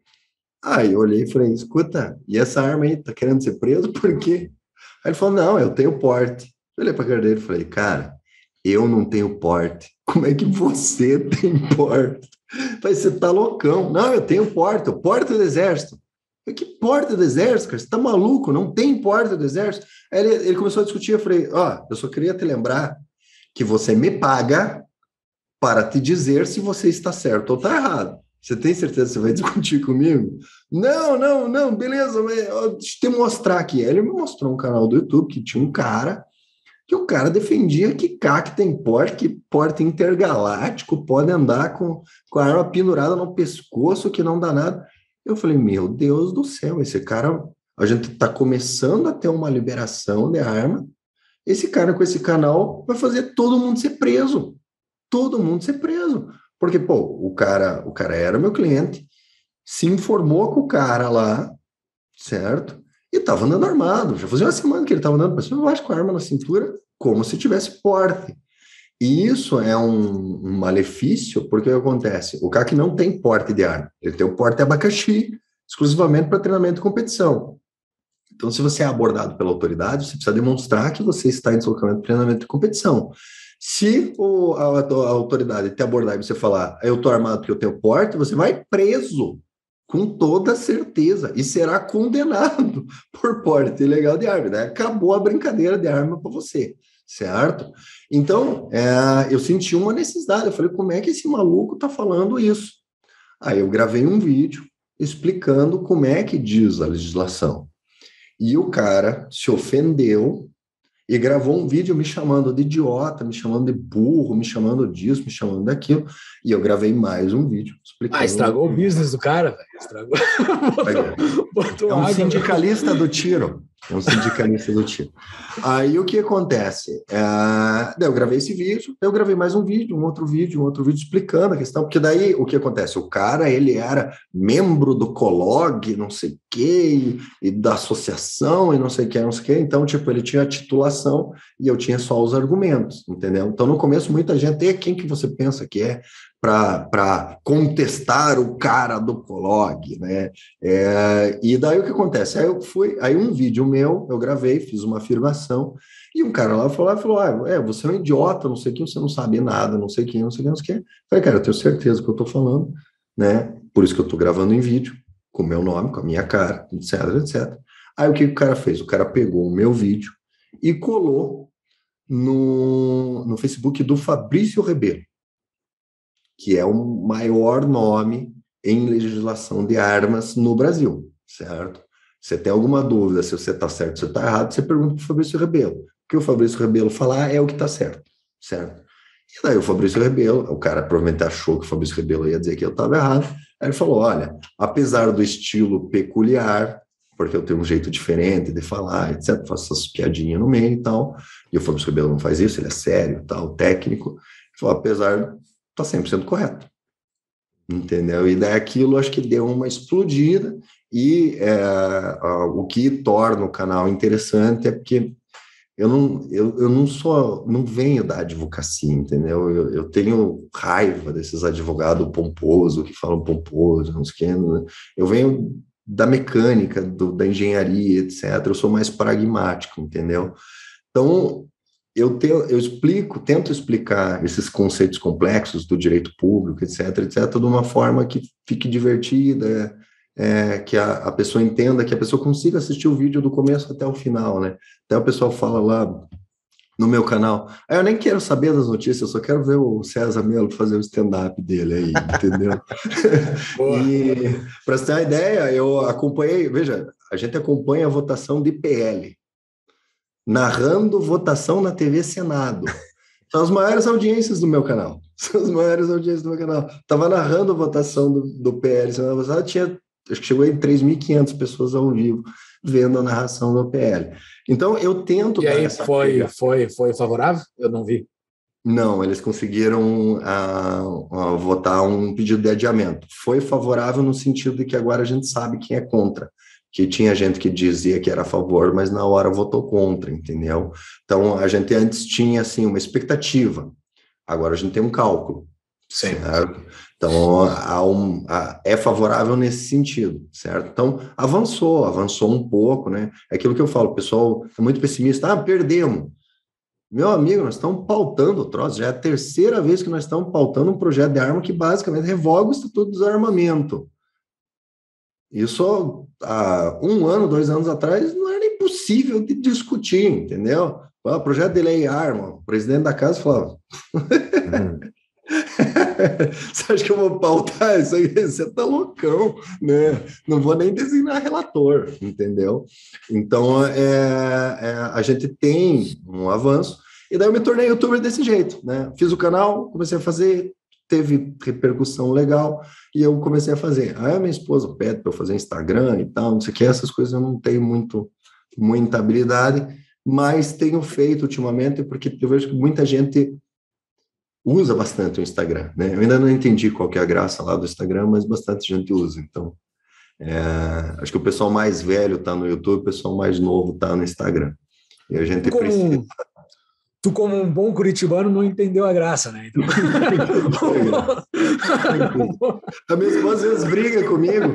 Aí eu olhei e falei, escuta, e essa arma aí, tá querendo ser preso? Por quê? Aí ele falou, não, eu tenho porte. Eu olhei pra cara dele e falei, cara, eu não tenho porte. Como é que você tem porte? Eu falei, você tá loucão. Não, eu tenho porte, o porte do exército. Eu falei, que porte do exército, cara? Você tá maluco? Não tem porte do exército? Aí ele começou a discutir, eu falei, eu só queria te lembrar que você me paga para te dizer se você está certo ou está errado. Você tem certeza que você vai discutir comigo? Não, beleza, mas deixa eu te mostrar aqui. Ele me mostrou um canal do YouTube que tinha um cara, que o cara defendia que CAC tem porte, que porte intergaláctico, pode andar com a arma pendurada no pescoço, que não dá nada. Eu falei, meu Deus do céu, esse cara, a gente está começando a ter uma liberação de arma, esse cara com esse canal vai fazer todo mundo ser preso. Todo mundo ser preso. Porque, o cara era meu cliente, se informou com o cara lá, certo? E estava andando armado. Já fazia uma semana que ele estava andando, parecia baixo com a arma na cintura, como se tivesse porte. E isso é um malefício, porque o que acontece? O cara que não tem porte de arma, ele tem o porte de abacaxi, exclusivamente para treinamento e competição. Então, se você é abordado pela autoridade, você precisa demonstrar que você está em deslocamento, treinamento e competição. Se a autoridade te abordar e você falar, eu estou armado porque eu tenho porte, você vai preso, com toda certeza, e será condenado por porte ilegal de arma. Né? Acabou a brincadeira de arma para você, certo? Então, eu senti uma necessidade, eu falei, como é que esse maluco está falando isso? Aí eu gravei um vídeo explicando como é que diz a legislação. E o cara se ofendeu e gravou um vídeo me chamando de idiota, me chamando de burro, me chamando disso, me chamando daquilo. E eu gravei mais um vídeo explicando. Estragou o business do cara, velho. Estragou. É um sindicalista do tiro. Aí o que acontece? Eu gravei esse vídeo, eu gravei mais um vídeo, um outro vídeo explicando a questão, porque daí o que acontece? O cara, ele era membro do COLOG, não sei o quê, e da associação, e não sei o quê, então, ele tinha a titulação e eu tinha só os argumentos, entendeu? Então, no começo, muita gente, quem que você pensa que é? para contestar o cara do Colog, né? E daí o que acontece? Aí um vídeo meu, eu gravei, fiz uma afirmação, e um cara lá falou, você é um idiota, não sei o que, você não sabe nada, não sei o que, não sei o que, não sei o que. Falei, cara, eu tenho certeza do que eu tô falando, né? Por isso que eu tô gravando em vídeo, com o meu nome, com a minha cara, etc, etc. Aí o que o cara fez? O cara pegou o meu vídeo e colou no Facebook do Fabrício Rebelo, que é o maior nome em legislação de armas no Brasil, certo? Você tem alguma dúvida se você está certo ou se está errado, você pergunta para o Fabrício Rebelo. O que o Fabrício Rebelo falar é o que está certo, certo? E daí o Fabrício Rebelo, o cara provavelmente achou que o Fabrício Rebelo ia dizer que eu estava errado, aí ele falou, olha, apesar do estilo peculiar, porque eu tenho um jeito diferente de falar, etc., faço essas piadinhas no meio e tal, e o Fabrício Rebelo não faz isso, ele é sério, tal, técnico, ele falou, apesar, tá 100% correto, entendeu? E daí aquilo acho que deu uma explodida, e o que torna o canal interessante é porque eu não venho da advocacia, entendeu? Eu tenho raiva desses advogados pomposos, que falam pomposo, não sei o que, né? Eu venho da mecânica, da engenharia, etc. Eu sou mais pragmático, entendeu? Então, eu tento explicar esses conceitos complexos do direito público, etc., etc., de uma forma que fique divertida, que a pessoa entenda, que a pessoa consiga assistir o vídeo do começo até o final, né? Até o pessoal fala lá no meu canal, eu nem quero saber das notícias, eu só quero ver o César Melo fazer o stand-up dele aí, entendeu? E, para você ter uma ideia, eu acompanhei, veja, a gente acompanha a votação de PL, narrando votação na TV Senado. São as maiores audiências do meu canal. Estava narrando a votação do PL Senado passado, acho que chegou em 3.500 pessoas ao vivo vendo a narração do PL. Então, eu tento... E aí foi favorável? Eu não vi. Não, eles conseguiram votar um pedido de adiamento. Foi favorável no sentido de que agora a gente sabe quem é contra. Que tinha gente que dizia que era a favor, mas na hora votou contra, entendeu? Então, a gente antes tinha, assim, uma expectativa. Agora a gente tem um cálculo. Sim. Certo? Então, é favorável nesse sentido, certo? Então, avançou um pouco, né? É aquilo que eu falo, o pessoal é muito pessimista, perdemos. Meu amigo, nós estamos pautando o troço, já é a terceira vez que nós estamos pautando um projeto de arma que basicamente revoga o Estatuto do Desarmamento. Isso há 1 ano, 2 anos atrás, não era nem possível de discutir, entendeu? O projeto de lei arma, o presidente da casa falava... Você acha que eu vou pautar isso aí? Você tá loucão, né? Não vou nem designar relator, entendeu? Então, a gente tem um avanço, e daí eu me tornei youtuber desse jeito, né? Fiz o canal, comecei a fazer, teve repercussão legal, e eu comecei a fazer. Aí a minha esposa pede para eu fazer Instagram e tal, não sei o que, essas coisas eu não tenho muita habilidade, mas tenho feito ultimamente, porque eu vejo que muita gente usa bastante o Instagram, né? Eu ainda não entendi qual que é a graça lá do Instagram, mas bastante gente usa. Então, acho que o pessoal mais velho está no YouTube, o pessoal mais novo está no Instagram. E a gente precisa... Tu, como um bom curitibano, não entendeu a graça, né? Então... A minha esposa às vezes briga comigo,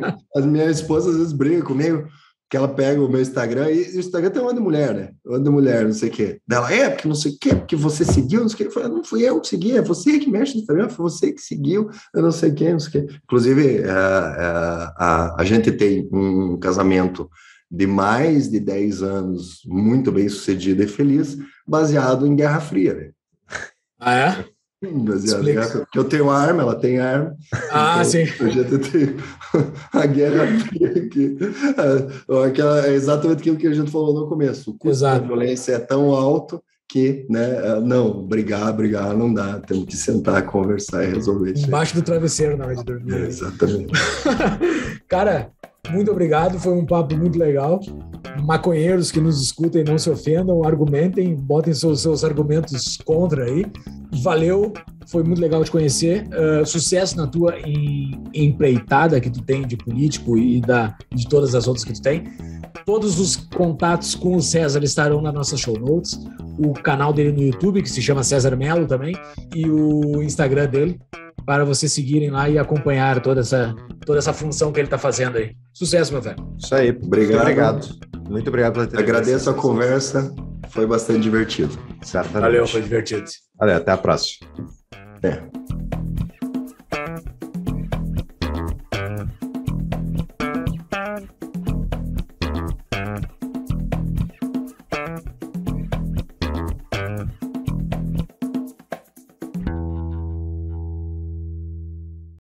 que ela pega o meu Instagram, e o Instagram tem uma de mulher, né? Uma de mulher, não sei o quê. Dela, porque não sei o quê, porque você seguiu, não sei o quê. Eu falei, não fui eu que segui, é você que mexe no Instagram, foi você que seguiu, eu não sei o quê, não sei o quê. Inclusive, a gente tem um casamento de mais de 10 anos, muito bem sucedido e feliz, baseado em Guerra Fria, né? Ah, é? Porque eu tenho arma, ela tem arma. Então, sim. A gente tem a Guerra Fria aqui. É exatamente aquilo que a gente falou no começo. O custo da violência é tão alto que, né, não, brigar não dá. Temos que sentar, conversar e resolver isso. Embaixo do travesseiro na hora de dormir. Exatamente. Cara, muito obrigado, foi um papo muito legal. Maconheiros que nos escutem, não se ofendam, argumentem, botem seus argumentos contra aí. Valeu, foi muito legal te conhecer. Sucesso na tua empreitada que tu tem de político e de todas as outras que tu tem. Todos os contatos com o César estarão nas nossas show notes. O canal dele no YouTube, que se chama César Melo também, e o Instagram dele, para vocês seguirem lá e acompanhar toda essa função que ele está fazendo aí. Sucesso, meu velho. Isso aí. Obrigado. Muito obrigado pela entrevista. Agradeço a conversa, foi bastante divertido. Certamente. Valeu, foi divertido. Valeu, até a próxima. Até.